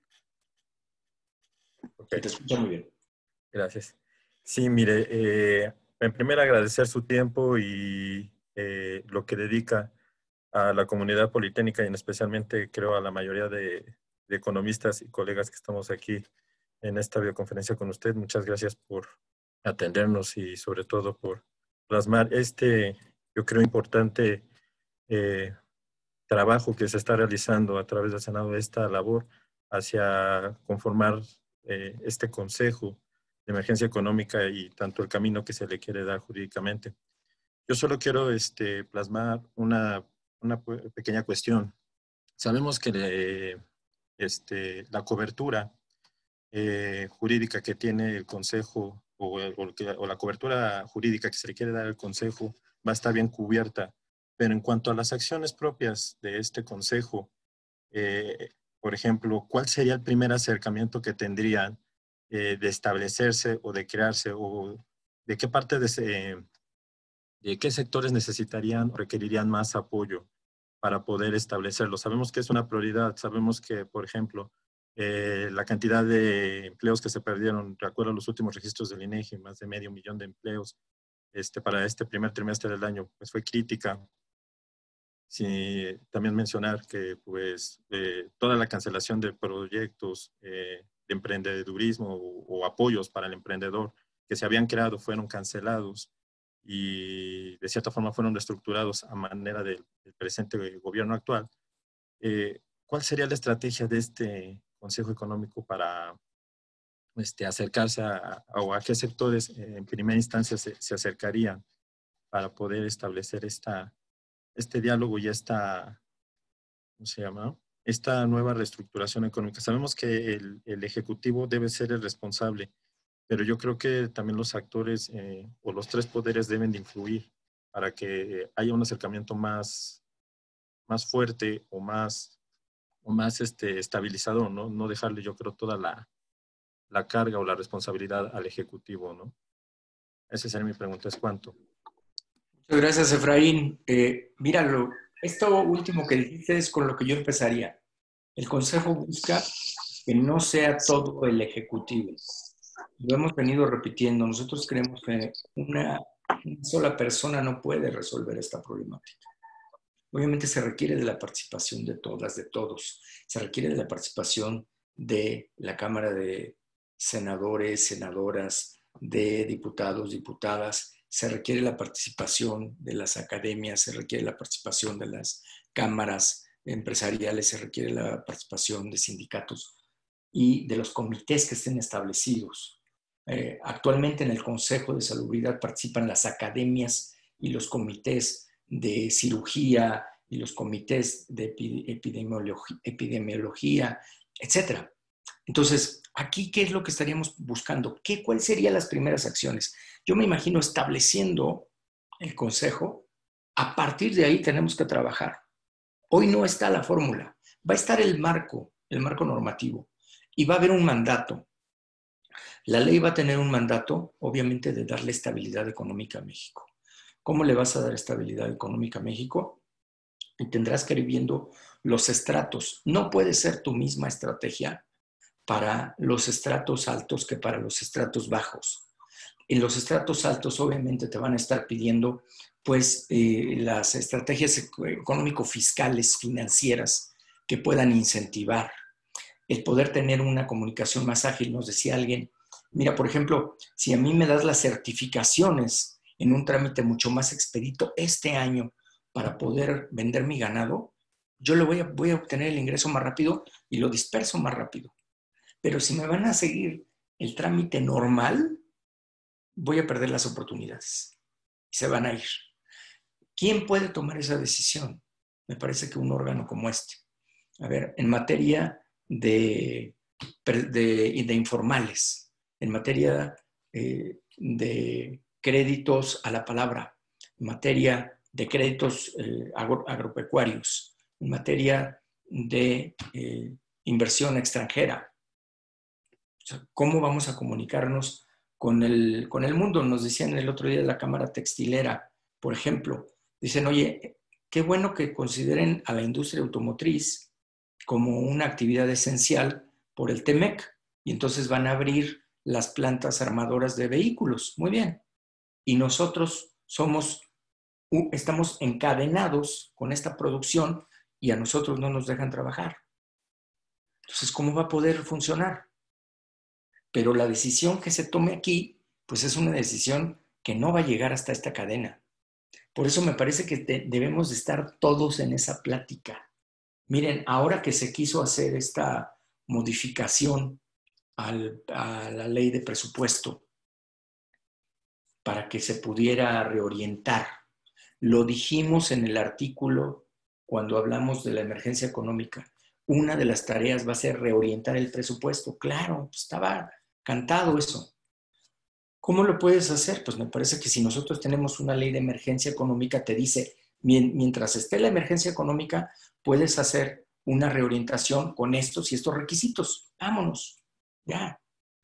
Speaker 1: Okay. Te escucha muy bien.
Speaker 4: Gracias. Sí, mire, eh, en primer agradecer su tiempo y eh, lo que dedica a la comunidad politécnica y en especialmente creo a la mayoría de, de economistas y colegas que estamos aquí en esta videoconferencia con usted. Muchas gracias por atendernos y sobre todo por plasmar este, yo creo, importante eh, trabajo que se está realizando a través del Senado, esta labor hacia conformar eh, este consejo de emergencia económica y tanto el camino que se le quiere dar jurídicamente. Yo solo quiero este, plasmar una, una pequeña cuestión. Sabemos que le, este, la cobertura eh, jurídica que tiene el Consejo o, o, que, o la cobertura jurídica que se le quiere dar al Consejo va a estar bien cubierta, pero en cuanto a las acciones propias de este Consejo, eh, por ejemplo, ¿cuál sería el primer acercamiento que tendrían eh, de establecerse o de crearse, o de qué parte de, ese, de qué sectores necesitarían o requerirían más apoyo para poder establecerlo? Sabemos que es una prioridad, sabemos que, por ejemplo, eh, la cantidad de empleos que se perdieron, de acuerdo a los últimos registros del INEGI, más de medio millón de empleos este, para este primer trimestre del año, pues fue crítica. Sí, también mencionar que pues eh, toda la cancelación de proyectos eh, de emprendedurismo o, o apoyos para el emprendedor que se habían creado fueron cancelados y de cierta forma fueron reestructurados a manera del, del presente gobierno actual. Eh, ¿Cuál sería la estrategia de este Consejo Económico para este, acercarse a, a, o a qué sectores eh, en primera instancia se, se acercarían para poder establecer esta este diálogo y esta, ¿cómo se llama? Esta nueva reestructuración económica? Sabemos que el, el Ejecutivo debe ser el responsable, pero yo creo que también los actores eh, o los tres poderes deben de influir para que haya un acercamiento más, más fuerte o más, o más este, estabilizador, ¿no? No dejarle, yo creo, toda la, la carga o la responsabilidad al Ejecutivo, ¿no? Esa sería mi pregunta, ¿es cuánto?
Speaker 1: Muchas gracias, Efraín. Eh, míralo, esto último que dijiste es con lo que yo empezaría. El Consejo busca que no sea todo el Ejecutivo. Lo hemos venido repitiendo. Nosotros creemos que una, una sola persona no puede resolver esta problemática. Obviamente se requiere de la participación de todas, de todos. Se requiere de la participación de la Cámara de Senadores, Senadoras, de diputados, diputadas. Se requiere la participación de las academias, se requiere la participación de las cámaras empresariales, se requiere la participación de sindicatos y de los comités que estén establecidos. Eh, actualmente en el Consejo de Salubridad participan las academias y los comités de cirugía y los comités de epidemiología, epidemiología, etcétera. Entonces, aquí, ¿qué es lo que estaríamos buscando? ¿Qué, ¿Cuáles serían las primeras acciones? Yo me imagino estableciendo el consejo. A partir de ahí tenemos que trabajar. Hoy no está la fórmula. Va a estar el marco, el marco normativo, y va a haber un mandato. La ley va a tener un mandato, obviamente, de darle estabilidad económica a México. ¿Cómo le vas a dar estabilidad económica a México? Y tendrás que ir viendo los estratos. No puede ser tu misma estrategia para los estratos altos que para los estratos bajos. En los estratos altos obviamente te van a estar pidiendo pues eh, las estrategias económico-fiscales, financieras que puedan incentivar el poder tener una comunicación más ágil. Nos decía alguien, mira, por ejemplo, si a mí me das las certificaciones en un trámite mucho más expedito este año para poder vender mi ganado, yo lo voy a, voy a obtener el ingreso más rápido y lo disperso más rápido. Pero si me van a seguir el trámite normal, voy a perder las oportunidades. Se van a ir. ¿Quién puede tomar esa decisión? Me parece que un órgano como este. A ver, en materia de, de, de informales, en materia eh, de créditos a la palabra, en materia de créditos eh, agro, agropecuarios, en materia de eh, inversión extranjera. O sea, ¿cómo vamos a comunicarnos con el, con el mundo? Nos decían el otro día de la Cámara Textilera, por ejemplo, dicen, oye, qué bueno que consideren a la industria automotriz como una actividad esencial por el TEMEC, y entonces van a abrir las plantas armadoras de vehículos. Muy bien. Y nosotros somos, estamos encadenados con esta producción y a nosotros no nos dejan trabajar. Entonces, ¿cómo va a poder funcionar? Pero la decisión que se tome aquí, pues es una decisión que no va a llegar hasta esta cadena. Por eso me parece que te, debemos de estar todos en esa plática. Miren, ahora que se quiso hacer esta modificación al, a la ley de presupuesto para que se pudiera reorientar. Lo dijimos en el artículo cuando hablamos de la emergencia económica. Una de las tareas va a ser reorientar el presupuesto. Claro, pues estaba cantado eso. ¿Cómo lo puedes hacer? Pues me parece que si nosotros tenemos una ley de emergencia económica, te dice, mientras esté la emergencia económica, puedes hacer una reorientación con estos y estos requisitos. Vámonos, ya.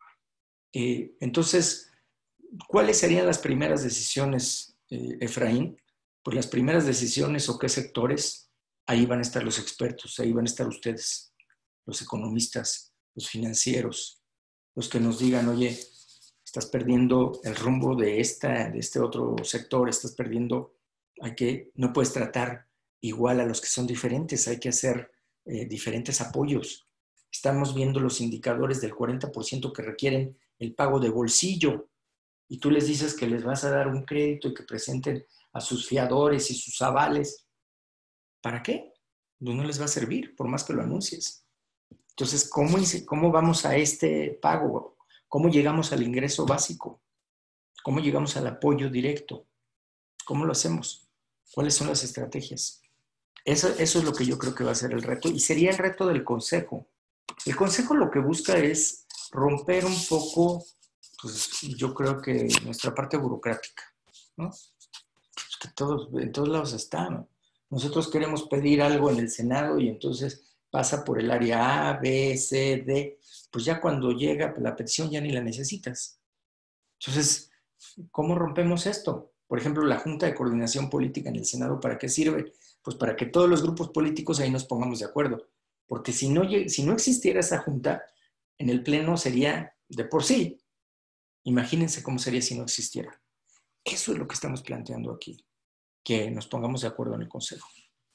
Speaker 1: Eh, entonces, ¿cuáles serían las primeras decisiones, eh, Efraín? Pues las primeras decisiones o qué sectores, ahí van a estar los expertos, ahí van a estar ustedes, los economistas, los financieros, los que nos digan, oye, estás perdiendo el rumbo de, esta, de este otro sector, estás perdiendo, hay que, no puedes tratar igual a los que son diferentes, hay que hacer eh, diferentes apoyos. Estamos viendo los indicadores del cuarenta por ciento que requieren el pago de bolsillo y tú les dices que les vas a dar un crédito y que presenten a sus fiadores y sus avales. ¿Para qué? No, no les va a servir, por más que lo anuncies. Entonces, ¿cómo, cómo vamos a este pago? ¿Cómo llegamos al ingreso básico? ¿Cómo llegamos al apoyo directo? ¿Cómo lo hacemos? ¿Cuáles son las estrategias? Eso, eso es lo que yo creo que va a ser el reto y sería el reto del Consejo. El Consejo lo que busca es romper un poco, pues yo creo que nuestra parte burocrática, ¿no? Pues que todos, en todos lados está, ¿no? Nosotros queremos pedir algo en el Senado y entonces pasa por el área A, B, C, D. Pues ya cuando llega la petición ya ni la necesitas. Entonces, ¿cómo rompemos esto? Por ejemplo, la Junta de Coordinación Política en el Senado, ¿para qué sirve? Pues para que todos los grupos políticos ahí nos pongamos de acuerdo. Porque si no, si no existiera esa junta, en el Pleno sería de por sí. Imagínense cómo sería si no existiera. Eso es lo que estamos planteando aquí, que nos pongamos de acuerdo en el Consejo.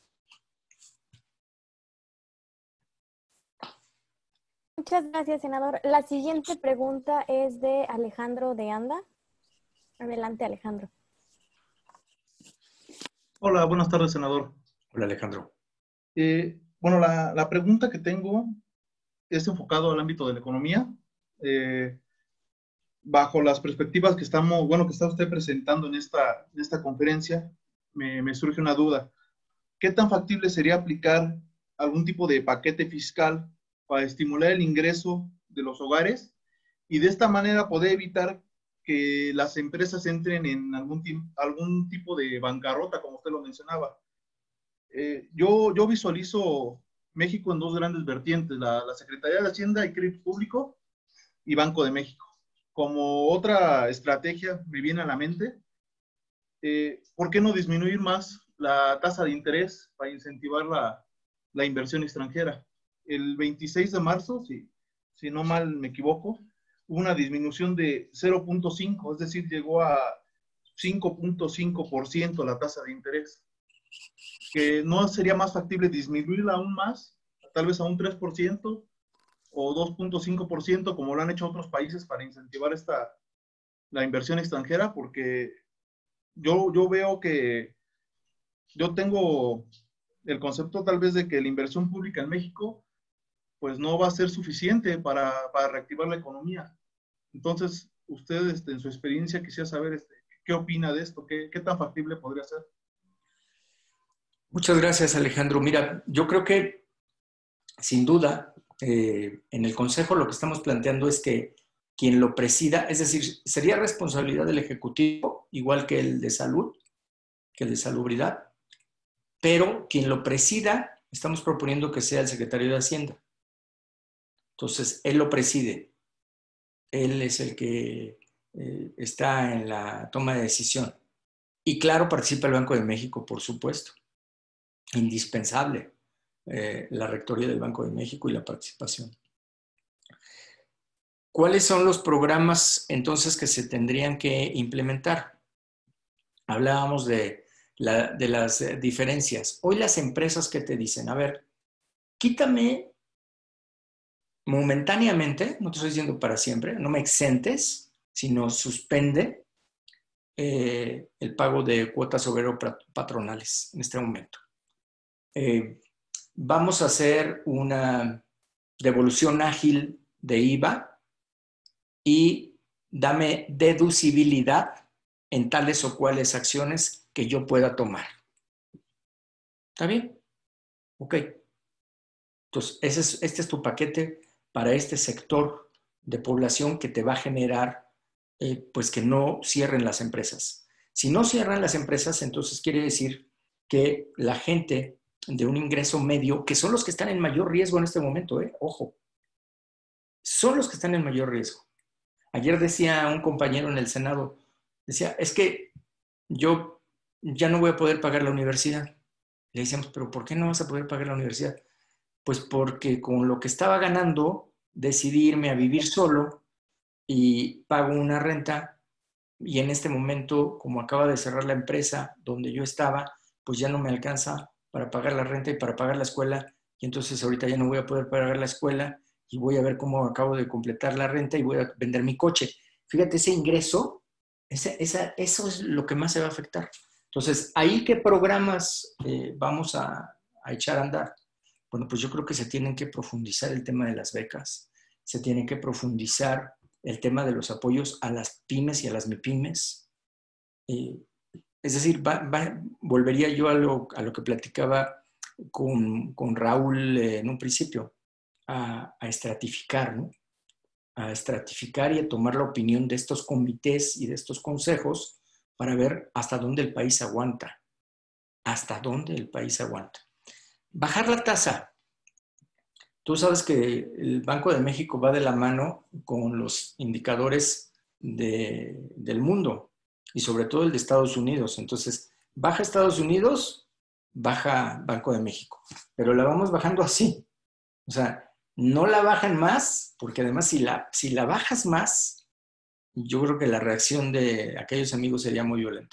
Speaker 2: Muchas gracias, senador. La siguiente pregunta es de Alejandro de Anda. Adelante, Alejandro.
Speaker 5: Hola, buenas tardes, senador.
Speaker 1: Hola, Alejandro.
Speaker 5: Eh, bueno, la, la pregunta que tengo es enfocado al ámbito de la economía. Eh, bajo las perspectivas que estamos, bueno, que está usted presentando en esta, en esta conferencia, me, me surge una duda. ¿Qué tan factible sería aplicar algún tipo de paquete fiscal para estimular el ingreso de los hogares y de esta manera poder evitar que las empresas entren en algún, algún tipo de bancarrota, como usted lo mencionaba? Eh, yo, yo visualizo México en dos grandes vertientes, la, la Secretaría de Hacienda y Crédito Público y Banco de México. Como otra estrategia me viene a la mente, eh, ¿por qué no disminuir más la tasa de interés para incentivar la, la inversión extranjera? El veintiséis de marzo, si, si no mal me equivoco, hubo una disminución de cero punto cinco, es decir, llegó a cinco punto cinco por ciento la tasa de interés. Que no sería más factible disminuirla aún más, tal vez a un tres por ciento o dos punto cinco por ciento, como lo han hecho otros países para incentivar esta, la inversión extranjera, porque yo, yo veo que yo tengo el concepto tal vez de que la inversión pública en México pues no va a ser suficiente para, para reactivar la economía. Entonces, usted este, en su experiencia quisiera saber este, qué opina de esto, qué, qué tan factible podría ser.
Speaker 1: Muchas gracias, Alejandro. Mira, yo creo que sin duda eh, en el Consejo lo que estamos planteando es que quien lo presida, es decir, sería responsabilidad del Ejecutivo, igual que el de Salud, que el de Salubridad, pero quien lo presida, estamos proponiendo que sea el secretario de Hacienda. Entonces, él lo preside. Él es el que eh, está en la toma de decisión. Y claro, participa el Banco de México, por supuesto. Indispensable eh, la rectoría del Banco de México y la participación. ¿Cuáles son los programas entonces que se tendrían que implementar? Hablábamos de, la, de las diferencias. Hoy las empresas que te dicen, a ver, quítame momentáneamente, no te estoy diciendo para siempre, no me exentes, sino suspende eh, el pago de cuotas obrero-patronales en este momento. Eh, vamos a hacer una devolución ágil de I V A y dame deducibilidad en tales o cuales acciones que yo pueda tomar. ¿Está bien? Ok. Entonces, ese es, este es tu paquete para este sector de población que te va a generar, eh, pues que no cierren las empresas. Si no cierran las empresas, entonces quiere decir que la gente de un ingreso medio, que son los que están en mayor riesgo en este momento, ¿eh? Ojo, son los que están en mayor riesgo. Ayer decía un compañero en el Senado, decía, es que yo ya no voy a poder pagar la universidad. Le decíamos, pero ¿por qué no vas a poder pagar la universidad? Pues porque con lo que estaba ganando, decidí irme a vivir solo y pago una renta y en este momento, como acaba de cerrar la empresa donde yo estaba, pues ya no me alcanza para pagar la renta y para pagar la escuela y entonces ahorita ya no voy a poder pagar la escuela y voy a ver cómo acabo de completar la renta y voy a vender mi coche. Fíjate, ese ingreso, ese, esa, eso es lo que más se va a afectar. Entonces, ¿ahí qué programas eh, vamos a, a echar a andar? Bueno, pues yo creo que se tienen que profundizar el tema de las becas, se tiene que profundizar el tema de los apoyos a las pymes y a las mipymes. Eh, es decir, va, va, volvería yo a lo, a lo que platicaba con, con Raúl eh, en un principio, a, a estratificar, ¿no? A estratificar y a tomar la opinión de estos comités y de estos consejos para ver hasta dónde el país aguanta, hasta dónde el país aguanta. Bajar la tasa. Tú sabes que el Banco de México va de la mano con los indicadores de, del mundo y sobre todo el de Estados Unidos. Entonces, baja Estados Unidos, baja Banco de México. Pero la vamos bajando así. O sea, no la bajan más, porque además si la, si la bajas más, yo creo que la reacción de aquellos amigos sería muy violenta.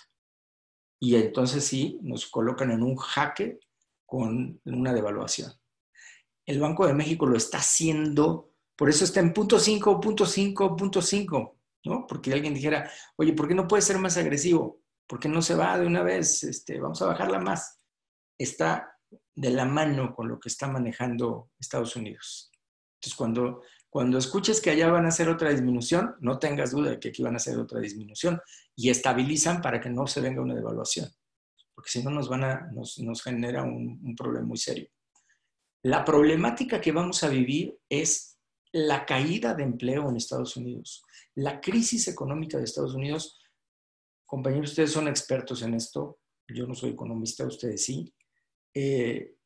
Speaker 1: Y entonces sí, nos colocan en un jaque con una devaluación. El Banco de México lo está haciendo, por eso está en punto cinco, punto cinco, punto cinco, ¿no? Porque alguien dijera, oye, ¿por qué no puede ser más agresivo? ¿Por qué no se va de una vez? Este, vamos a bajarla más. Está de la mano con lo que está manejando Estados Unidos. Entonces, cuando, cuando escuches que allá van a hacer otra disminución, no tengas duda de que aquí van a hacer otra disminución y estabilizan para que no se venga una devaluación, porque si no nos, van a, nos, nos genera un, un problema muy serio. La problemática que vamos a vivir es la caída de empleo en Estados Unidos, la crisis económica de Estados Unidos. Compañeros, ustedes son expertos en esto, yo no soy economista, ustedes sí, eh,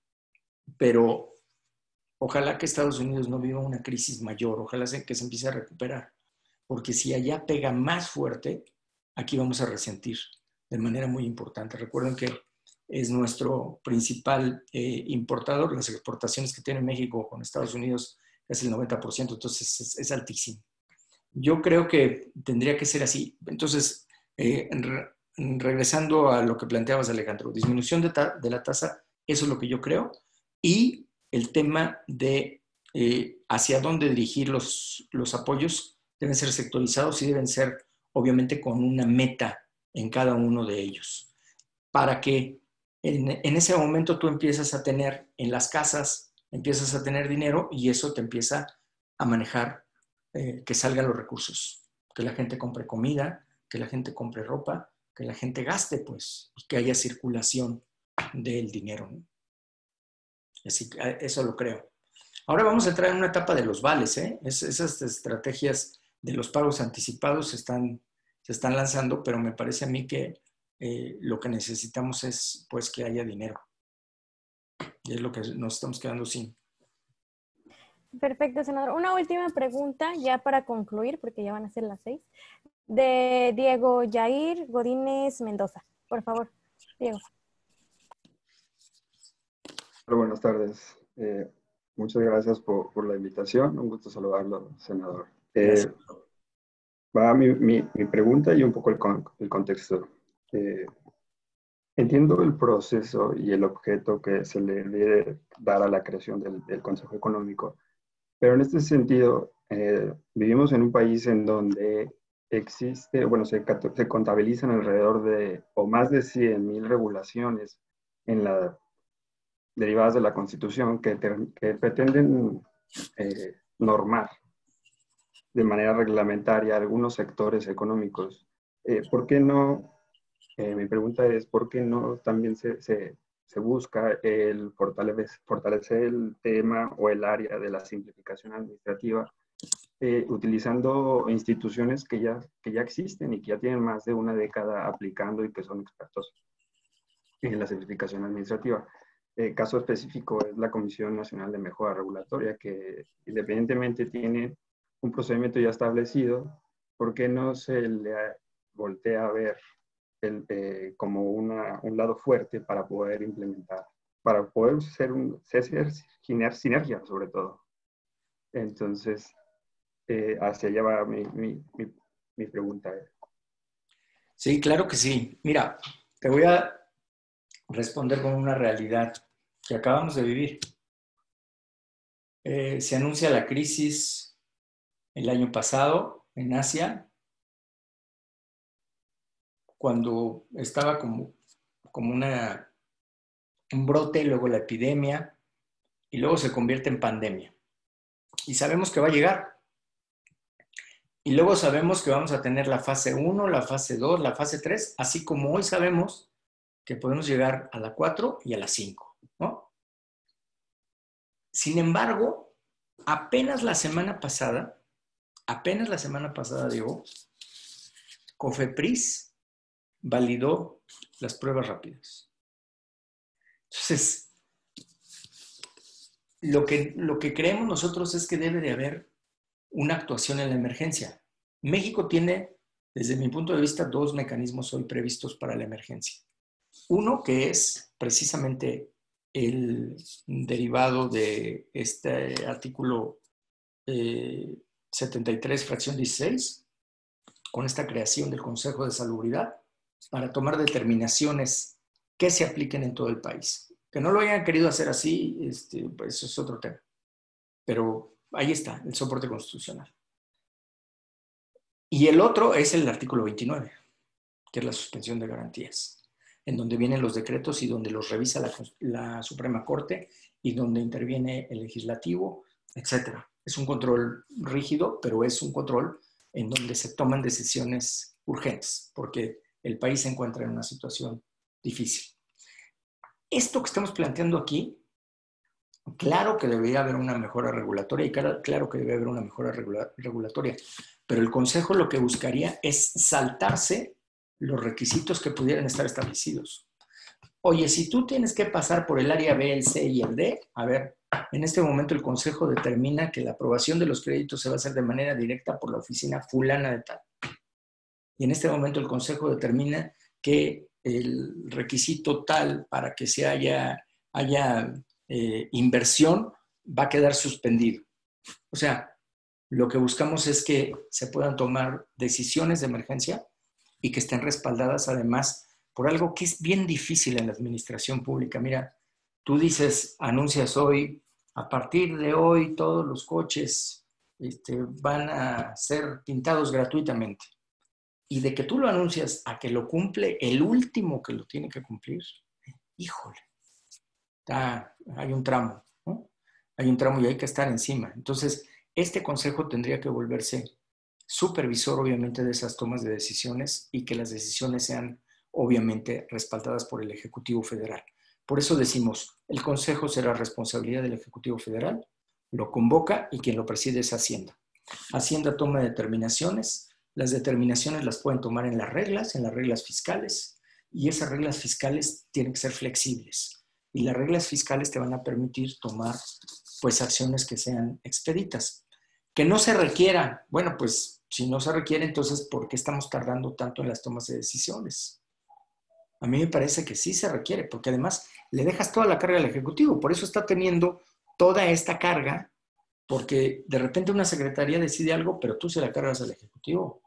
Speaker 1: pero ojalá que Estados Unidos no viva una crisis mayor, ojalá que se empiece a recuperar, porque si allá pega más fuerte, aquí vamos a resentir de manera muy importante. Recuerden que es nuestro principal eh, importador, las exportaciones que tiene México con Estados Unidos es el noventa por ciento, entonces es, es altísimo. Yo creo que tendría que ser así. Entonces, eh, re, regresando a lo que planteabas, Alejandro, disminución de, ta, de la tasa, eso es lo que yo creo, y el tema de eh, hacia dónde dirigir los, los apoyos deben ser sectorizados y deben ser, obviamente, con una meta en cada uno de ellos, para que en, en ese momento tú empiezas a tener en las casas, empiezas a tener dinero y eso te empieza a manejar eh, que salgan los recursos, que la gente compre comida, que la gente compre ropa, que la gente gaste, pues, y que haya circulación del dinero, ¿no? Así que eso lo creo. Ahora vamos a entrar en una etapa de los vales, ¿eh? Es, esas estrategias de los pagos anticipados se están, se están lanzando, pero me parece a mí que eh, lo que necesitamos es pues que haya dinero. Y es lo que nos estamos quedando sin.
Speaker 2: Perfecto, senador. Una última pregunta ya para concluir, porque ya van a ser las seis, de Diego Yair Godínez Mendoza. Por favor, Diego.
Speaker 6: Hola, buenas tardes. Eh, muchas gracias por, por la invitación. Un gusto saludarlo, senador. Eh, va mi, mi, mi pregunta y un poco el, con, el contexto. Eh, entiendo el proceso y el objeto que se le debe dar a la creación del, del Consejo Económico, pero en este sentido, eh, vivimos en un país en donde existe, bueno, se, se contabilizan alrededor de, o más de cien mil regulaciones en la derivadas de la Constitución que, ter, que pretenden eh, normar de manera reglamentaria algunos sectores económicos, eh, ¿por qué no, eh, mi pregunta es, ¿por qué no también se, se, se busca el fortalecer, fortalecer el tema o el área de la simplificación administrativa, eh, utilizando instituciones que ya, que ya existen y que ya tienen más de una década aplicando y que son expertos en la simplificación administrativa? El caso específico es la Comisión Nacional de Mejora Regulatoria, que independientemente tiene un procedimiento ya establecido, ¿por qué no se le voltea a ver el, eh, como una, un lado fuerte para poder implementar, para poder ser un, ser, generar sinergia sobre todo? Entonces, eh, hacia allá va mi, mi, mi, mi pregunta.
Speaker 1: Sí, claro que sí. Mira, te voy a responder con una realidad que acabamos de vivir. Eh, se anuncia la crisis el año pasado en Asia, cuando estaba como, como una, un brote, luego la epidemia, y luego se convierte en pandemia. Y sabemos que va a llegar. Y luego sabemos que vamos a tener la fase uno, la fase dos, la fase tres, así como hoy sabemos que podemos llegar a la cuatro y a la cinco, ¿no? Sin embargo, apenas la semana pasada, apenas la semana pasada, digo, COFEPRIS validó las pruebas rápidas. Entonces, lo que, lo que creemos nosotros es que debe de haber una actuación en la emergencia. México tiene, desde mi punto de vista, dos mecanismos hoy previstos para la emergencia. Uno que es precisamente el derivado de este artículo eh, setenta y tres, fracción dieciséis, con esta creación del Consejo de Salubridad para tomar determinaciones que se apliquen en todo el país. Que no lo hayan querido hacer así, este, pues eso es otro tema. Pero ahí está, el soporte constitucional. Y el otro es el artículo veintinueve, que es la suspensión de garantías, en donde vienen los decretos y donde los revisa la, la Suprema Corte y donde interviene el legislativo, etcétera. Es un control rígido, pero es un control en donde se toman decisiones urgentes, porque el país se encuentra en una situación difícil. Esto que estamos planteando aquí, claro que debería haber una mejora regulatoria y claro, claro que debe haber una mejora regula, regulatoria, pero el Consejo lo que buscaría es saltarse los requisitos que pudieran estar establecidos. Oye, si tú tienes que pasar por el área B, el C y el D, a ver, en este momento el Consejo determina que la aprobación de los créditos se va a hacer de manera directa por la oficina fulana de tal. Y en este momento el Consejo determina que el requisito tal para que se haya, haya eh, inversión va a quedar suspendido. O sea, lo que buscamos es que se puedan tomar decisiones de emergencia y que estén respaldadas además por algo que es bien difícil en la administración pública. Mira, tú dices, anuncias hoy, a partir de hoy todos los coches este, van a ser pintados gratuitamente. Y de que tú lo anuncias a que lo cumple el último que lo tiene que cumplir, híjole, está, hay un tramo, ¿no? Hay un tramo y hay que estar encima. Entonces, este consejo tendría que volverse supervisor, obviamente, de esas tomas de decisiones y que las decisiones sean, obviamente, respaldadas por el Ejecutivo Federal. Por eso decimos, el consejo será responsabilidad del Ejecutivo Federal, lo convoca y quien lo preside es Hacienda. Hacienda toma determinaciones. Las determinaciones las pueden tomar en las reglas, en las reglas fiscales, y esas reglas fiscales tienen que ser flexibles. Y las reglas fiscales te van a permitir tomar, pues, acciones que sean expeditas. Que no se requiera, bueno, pues, si no se requiere, entonces, ¿por qué estamos tardando tanto en las tomas de decisiones? A mí me parece que sí se requiere, porque además le dejas toda la carga al Ejecutivo. Por eso está teniendo toda esta carga, porque de repente una secretaría decide algo, pero tú se la cargas al Ejecutivo.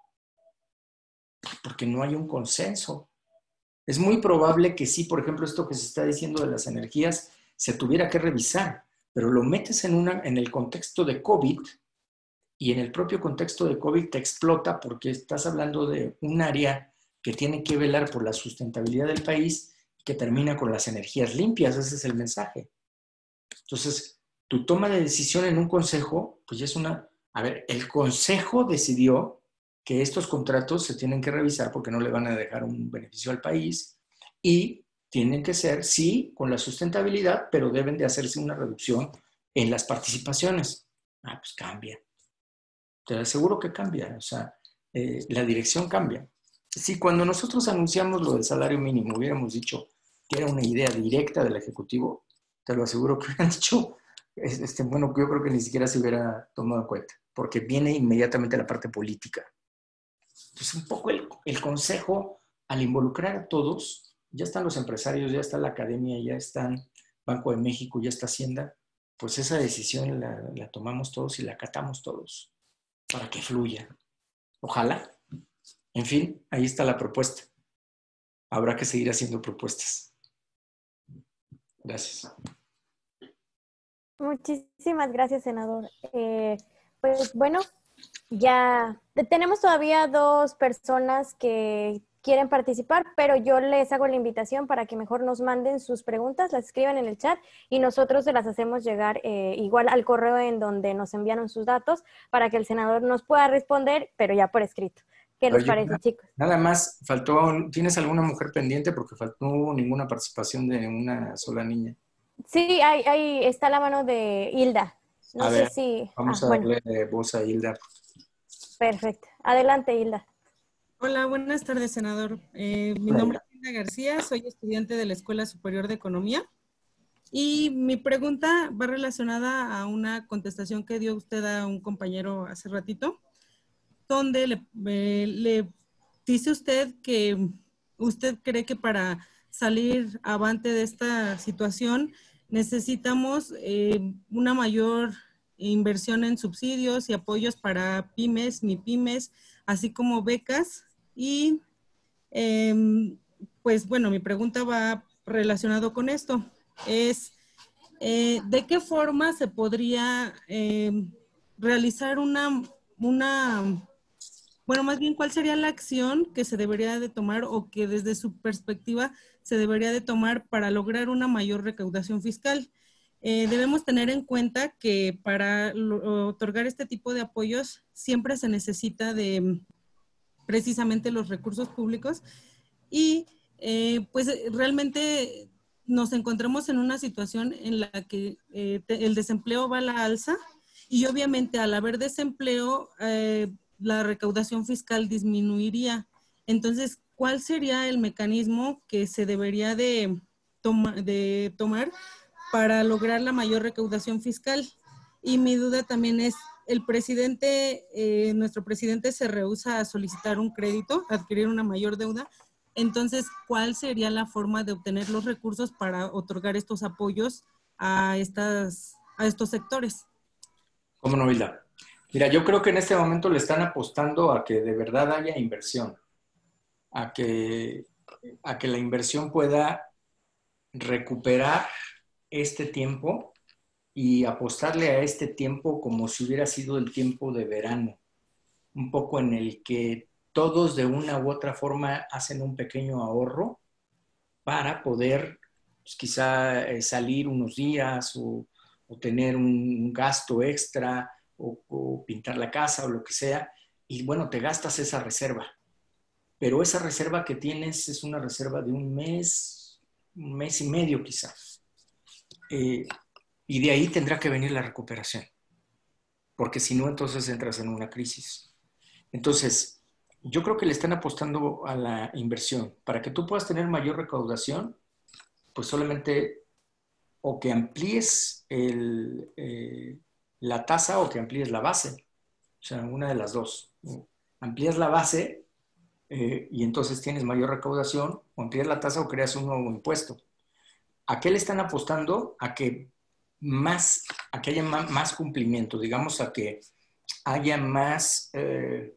Speaker 1: Porque no hay un consenso. Es muy probable que sí, por ejemplo, esto que se está diciendo de las energías, se tuviera que revisar, pero lo metes en, una, en el contexto de COVID y en el propio contexto de COVID te explota porque estás hablando de un área que tiene que velar por la sustentabilidad del país y que termina con las energías limpias. Ese es el mensaje. Entonces, tu toma de decisión en un consejo, pues ya es una A ver, el Consejo decidió que estos contratos se tienen que revisar porque no le van a dejar un beneficio al país y tienen que ser, sí, con la sustentabilidad, pero deben de hacerse una reducción en las participaciones. Ah, pues cambia. Te aseguro que cambia. O sea, eh, la dirección cambia. Si cuando nosotros anunciamos lo del salario mínimo hubiéramos dicho que era una idea directa del Ejecutivo, te lo aseguro que hubieran dicho, este, bueno, yo creo que ni siquiera se hubiera tomado en cuenta, porque viene inmediatamente la parte política. Entonces, un poco el, el Consejo, al involucrar a todos, ya están los empresarios, ya está la academia, ya están Banco de México, ya está Hacienda, pues esa decisión la, la tomamos todos y la acatamos todos para que fluya. Ojalá. En fin, ahí está la propuesta. Habrá que seguir haciendo propuestas. Gracias.
Speaker 2: Muchísimas gracias, senador. Eh, pues bueno, ya tenemos todavía dos personas que quieren participar, pero yo les hago la invitación para que mejor nos manden sus preguntas, las escriban en el chat y nosotros se las hacemos llegar eh, igual al correo en donde nos enviaron sus datos para que el senador nos pueda responder, pero ya por escrito. ¿Qué les parece,
Speaker 1: nada,
Speaker 2: chicos?
Speaker 1: Nada más, faltó, ¿tienes alguna mujer pendiente? Porque faltó, no hubo ninguna participación de una sola niña.
Speaker 2: Sí, ahí, ahí está la mano de Hilda. No
Speaker 1: a
Speaker 2: sé
Speaker 1: ver,
Speaker 2: si...
Speaker 1: Vamos
Speaker 2: ah,
Speaker 1: a darle
Speaker 2: bueno.
Speaker 1: voz a Hilda.
Speaker 2: Perfecto. Adelante, Hilda.
Speaker 7: Hola, buenas tardes, senador. Eh, mi nombre es Hilda García, soy estudiante de la Escuela Superior de Economía y mi pregunta va relacionada a una contestación que dio usted a un compañero hace ratito, donde le, eh, le dice usted que usted cree que para salir avante de esta situación necesitamos eh, una mayor inversión en subsidios y apoyos para pymes, mipymes, así como becas. Y eh, pues bueno, mi pregunta va relacionado con esto. Es, eh, ¿de qué forma se podría eh, realizar una, una, bueno, más bien, ¿cuál sería la acción que se debería de tomar o que desde su perspectiva se debería de tomar para lograr una mayor recaudación fiscal? Eh, debemos tener en cuenta que para lo, otorgar este tipo de apoyos siempre se necesita de precisamente los recursos públicos y eh, pues realmente nos encontramos en una situación en la que eh, el desempleo va a la alza y obviamente al haber desempleo eh, la recaudación fiscal disminuiría. Entonces, ¿cuál sería el mecanismo que se debería de, toma, de tomar para lograr la mayor recaudación fiscal? Y mi duda también es, el presidente, eh, nuestro presidente se rehúsa a solicitar un crédito, a adquirir una mayor deuda. Entonces, ¿cuál sería la forma de obtener los recursos para otorgar estos apoyos a, estas, a estos sectores?
Speaker 1: ¿Cómo no, Hilda? Mira, yo creo que en este momento le están apostando a que de verdad haya inversión, a que, a que la inversión pueda recuperar este tiempo y apostarle a este tiempo como si hubiera sido el tiempo de verano, un poco en el que todos de una u otra forma hacen un pequeño ahorro para poder pues, quizá eh, salir unos días o, o tener un gasto extra o, o pintar la casa o lo que sea, y bueno, te gastas esa reserva. Pero esa reserva que tienes es una reserva de un mes, un mes y medio quizá. Eh, y de ahí tendrá que venir la recuperación. Porque si no, entonces entras en una crisis. Entonces, yo creo que le están apostando a la inversión. Para que tú puedas tener mayor recaudación, pues solamente o que amplíes el, eh, la tasa o que amplíes la base. O sea, una de las dos. Amplías la base eh, y entonces tienes mayor recaudación, o amplías la tasa o creas un nuevo impuesto. ¿A qué le están apostando? A que, más, a que haya más, más cumplimiento, digamos, a que haya más, eh,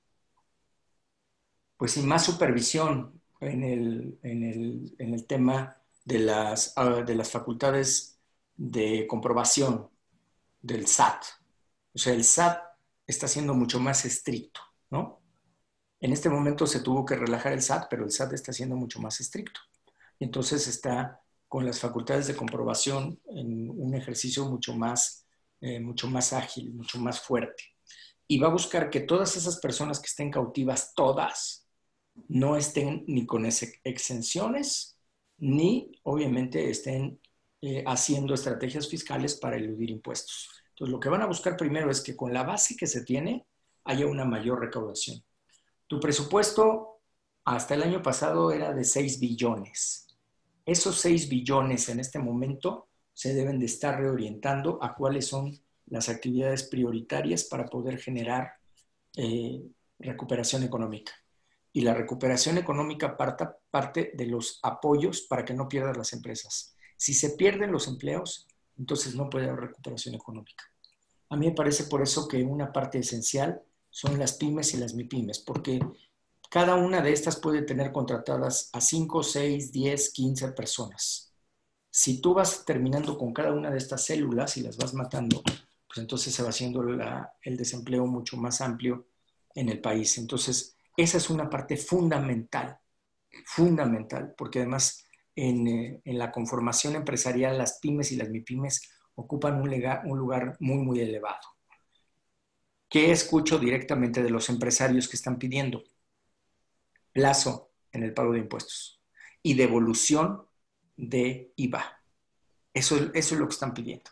Speaker 1: pues sí, más supervisión en el, en el, en el tema de las, uh, de las facultades de comprobación del S A T. O sea, el S A T está siendo mucho más estricto, ¿no? En este momento se tuvo que relajar el S A T, pero el S A T está siendo mucho más estricto. Entonces está con las facultades de comprobación en un ejercicio mucho más, eh, mucho más ágil, mucho más fuerte. y va a buscar que todas esas personas que estén cautivas, todas, no estén ni con exenciones, ni obviamente estén eh, haciendo estrategias fiscales para eludir impuestos. Entonces, lo que van a buscar primero es que con la base que se tiene haya una mayor recaudación. Tu presupuesto hasta el año pasado era de seis billones. Esos seis billones en este momento se deben de estar reorientando a cuáles son las actividades prioritarias para poder generar eh, recuperación económica. Y la recuperación económica parta, parte de los apoyos para que no pierdan las empresas. Si se pierden los empleos, entonces no puede haber recuperación económica. A mí me parece por eso que una parte esencial son las pymes y las mipymes, porque cada una de estas puede tener contratadas a cinco, seis, diez, quince personas. Si tú vas terminando con cada una de estas células y las vas matando, pues entonces se va haciendo la, el desempleo mucho más amplio en el país. Entonces, esa es una parte fundamental, fundamental, porque además en, eh, en la conformación empresarial las pymes y las mipymes ocupan un, lega, un lugar muy, muy elevado. ¿Qué escucho directamente de los empresarios que están pidiendo? Plazo en el pago de impuestos y devolución de I V A. Eso, eso es lo que están pidiendo.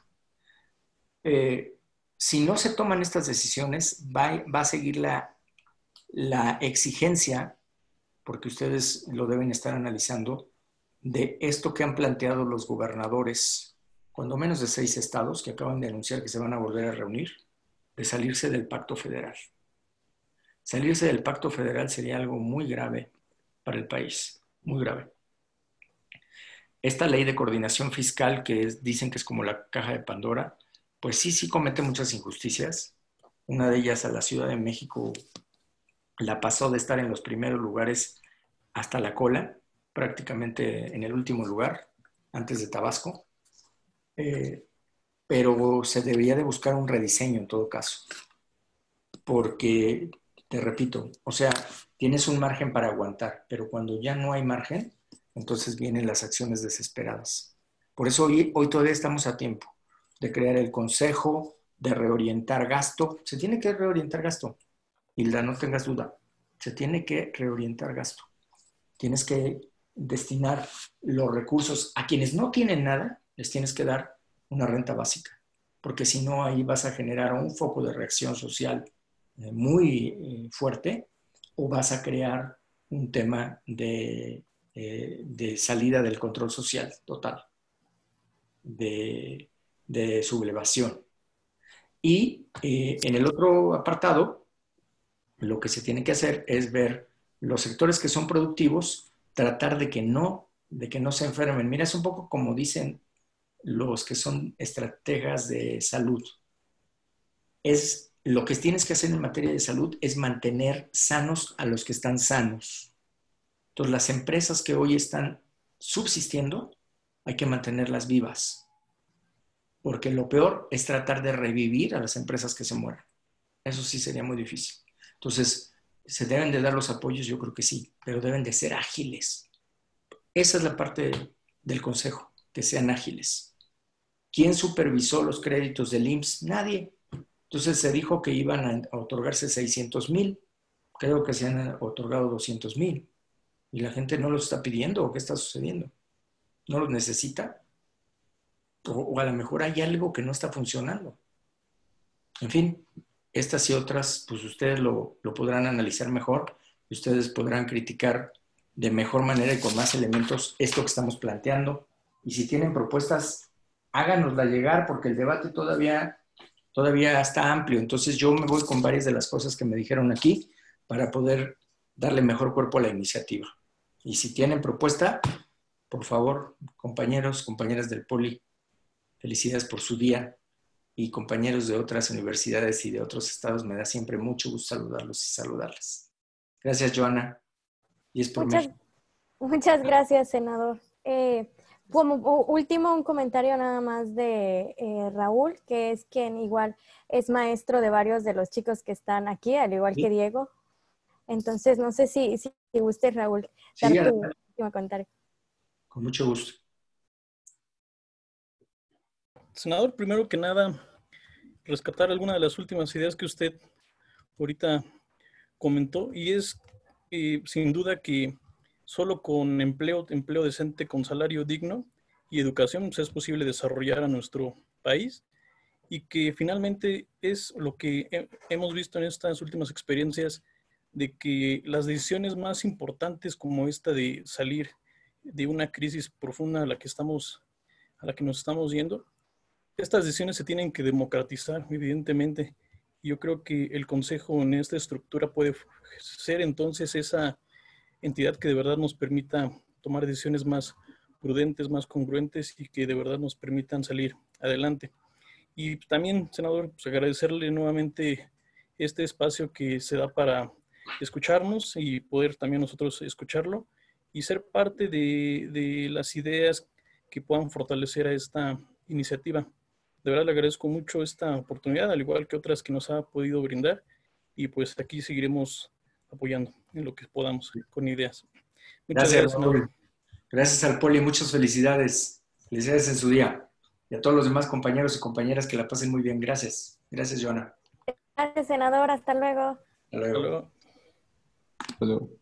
Speaker 1: Eh, si no se toman estas decisiones, va, va a seguir la, la exigencia, porque ustedes lo deben estar analizando, de esto que han planteado los gobernadores, cuando menos de seis estados que acaban de anunciar que se van a volver a reunir, de salirse del pacto federal. Salirse del pacto federal sería algo muy grave para el país, muy grave. Esta ley de coordinación fiscal, que es, dicen que es como la caja de Pandora, pues sí, sí comete muchas injusticias. Una de ellas a la Ciudad de México la pasó de estar en los primeros lugares hasta la cola, prácticamente en el último lugar, antes de Tabasco. Eh, pero se debería de buscar un rediseño en todo caso. Porque, te repito, o sea, tienes un margen para aguantar, pero cuando ya no hay margen, entonces vienen las acciones desesperadas. Por eso hoy, hoy todavía estamos a tiempo de crear el consejo, de reorientar gasto. Se tiene que reorientar gasto, Hilda, no tengas duda. Se tiene que reorientar gasto. Tienes que destinar los recursos a quienes no tienen nada, les tienes que dar una renta básica, porque si no ahí vas a generar un foco de reacción social eh, muy eh, fuerte, o vas a crear un tema de, eh, de salida del control social total, de, de sublevación. Y eh, en el otro apartado, lo que se tiene que hacer es ver los sectores que son productivos, tratar de que no, de que no se enfermen. Mira, es un poco como dicen los que son estrategas de salud. Es lo que tienes que hacer en materia de salud es mantener sanos a los que están sanos. Entonces, las empresas que hoy están subsistiendo, hay que mantenerlas vivas. Porque lo peor es tratar de revivir a las empresas que se mueran. Eso sí sería muy difícil. Entonces, ¿se deben de dar los apoyos? Yo creo que sí, pero deben de ser ágiles. Esa es la parte del consejo, que sean ágiles. ¿Quién supervisó los créditos del I M S S? Nadie. Entonces se dijo que iban a otorgarse seiscientos mil. Creo que se han otorgado doscientos mil. Y la gente no los está pidiendo. ¿O qué está sucediendo? ¿No los necesita? O, o a lo mejor hay algo que no está funcionando. En fin, estas y otras, pues ustedes lo, lo podrán analizar mejor. Y ustedes podrán criticar de mejor manera y con más elementos esto que estamos planteando. Y si tienen propuestas, háganosla llegar, porque el debate todavía, todavía está amplio. Entonces yo me voy con varias de las cosas que me dijeron aquí para poder darle mejor cuerpo a la iniciativa. Y si tienen propuesta, por favor, compañeros, compañeras del Poli, felicidades por su día. Y compañeros de otras universidades y de otros estados, me da siempre mucho gusto saludarlos y saludarles. Gracias, Joana. Y es por
Speaker 2: muchas,
Speaker 1: México.
Speaker 2: Muchas gracias, senador. Eh, como último, un comentario nada más de eh, Raúl, que es quien igual es maestro de varios de los chicos que están aquí, al igual
Speaker 1: ¿Sí?
Speaker 2: que Diego. Entonces, no sé si, si guste, Raúl, dar
Speaker 1: Sí,
Speaker 2: tu último comentario.
Speaker 1: con mucho gusto.
Speaker 3: Senador, primero que nada, rescatar alguna de las últimas ideas que usted ahorita comentó, y es eh, sin duda que solo con empleo, empleo decente, con salario digno y educación, pues, es posible desarrollar a nuestro país, y que finalmente es lo que he, hemos visto en estas últimas experiencias, de que las decisiones más importantes como esta de salir de una crisis profunda a la que estamos, a la que nos estamos yendo, estas decisiones se tienen que democratizar, evidentemente. Yo creo que el Consejo en esta estructura puede ser entonces esa entidad que de verdad nos permita tomar decisiones más prudentes, más congruentes, y que de verdad nos permitan salir adelante. Y también, senador, pues agradecerle nuevamente este espacio que se da para escucharnos y poder también nosotros escucharlo y ser parte de, de las ideas que puedan fortalecer a esta iniciativa. De verdad le agradezco mucho esta oportunidad, al igual que otras que nos ha podido brindar, y pues aquí seguiremos apoyando en lo que podamos con ideas. Muchas
Speaker 1: Gracias,
Speaker 3: gracias, senador.
Speaker 1: Gracias al Poli, muchas felicidades. Felicidades en su día. Y a todos los demás compañeros y compañeras que la pasen muy bien. Gracias. Gracias, Joana.
Speaker 2: Gracias, senador. Hasta luego.
Speaker 1: Hasta luego.
Speaker 3: Hasta luego.
Speaker 6: Hasta luego.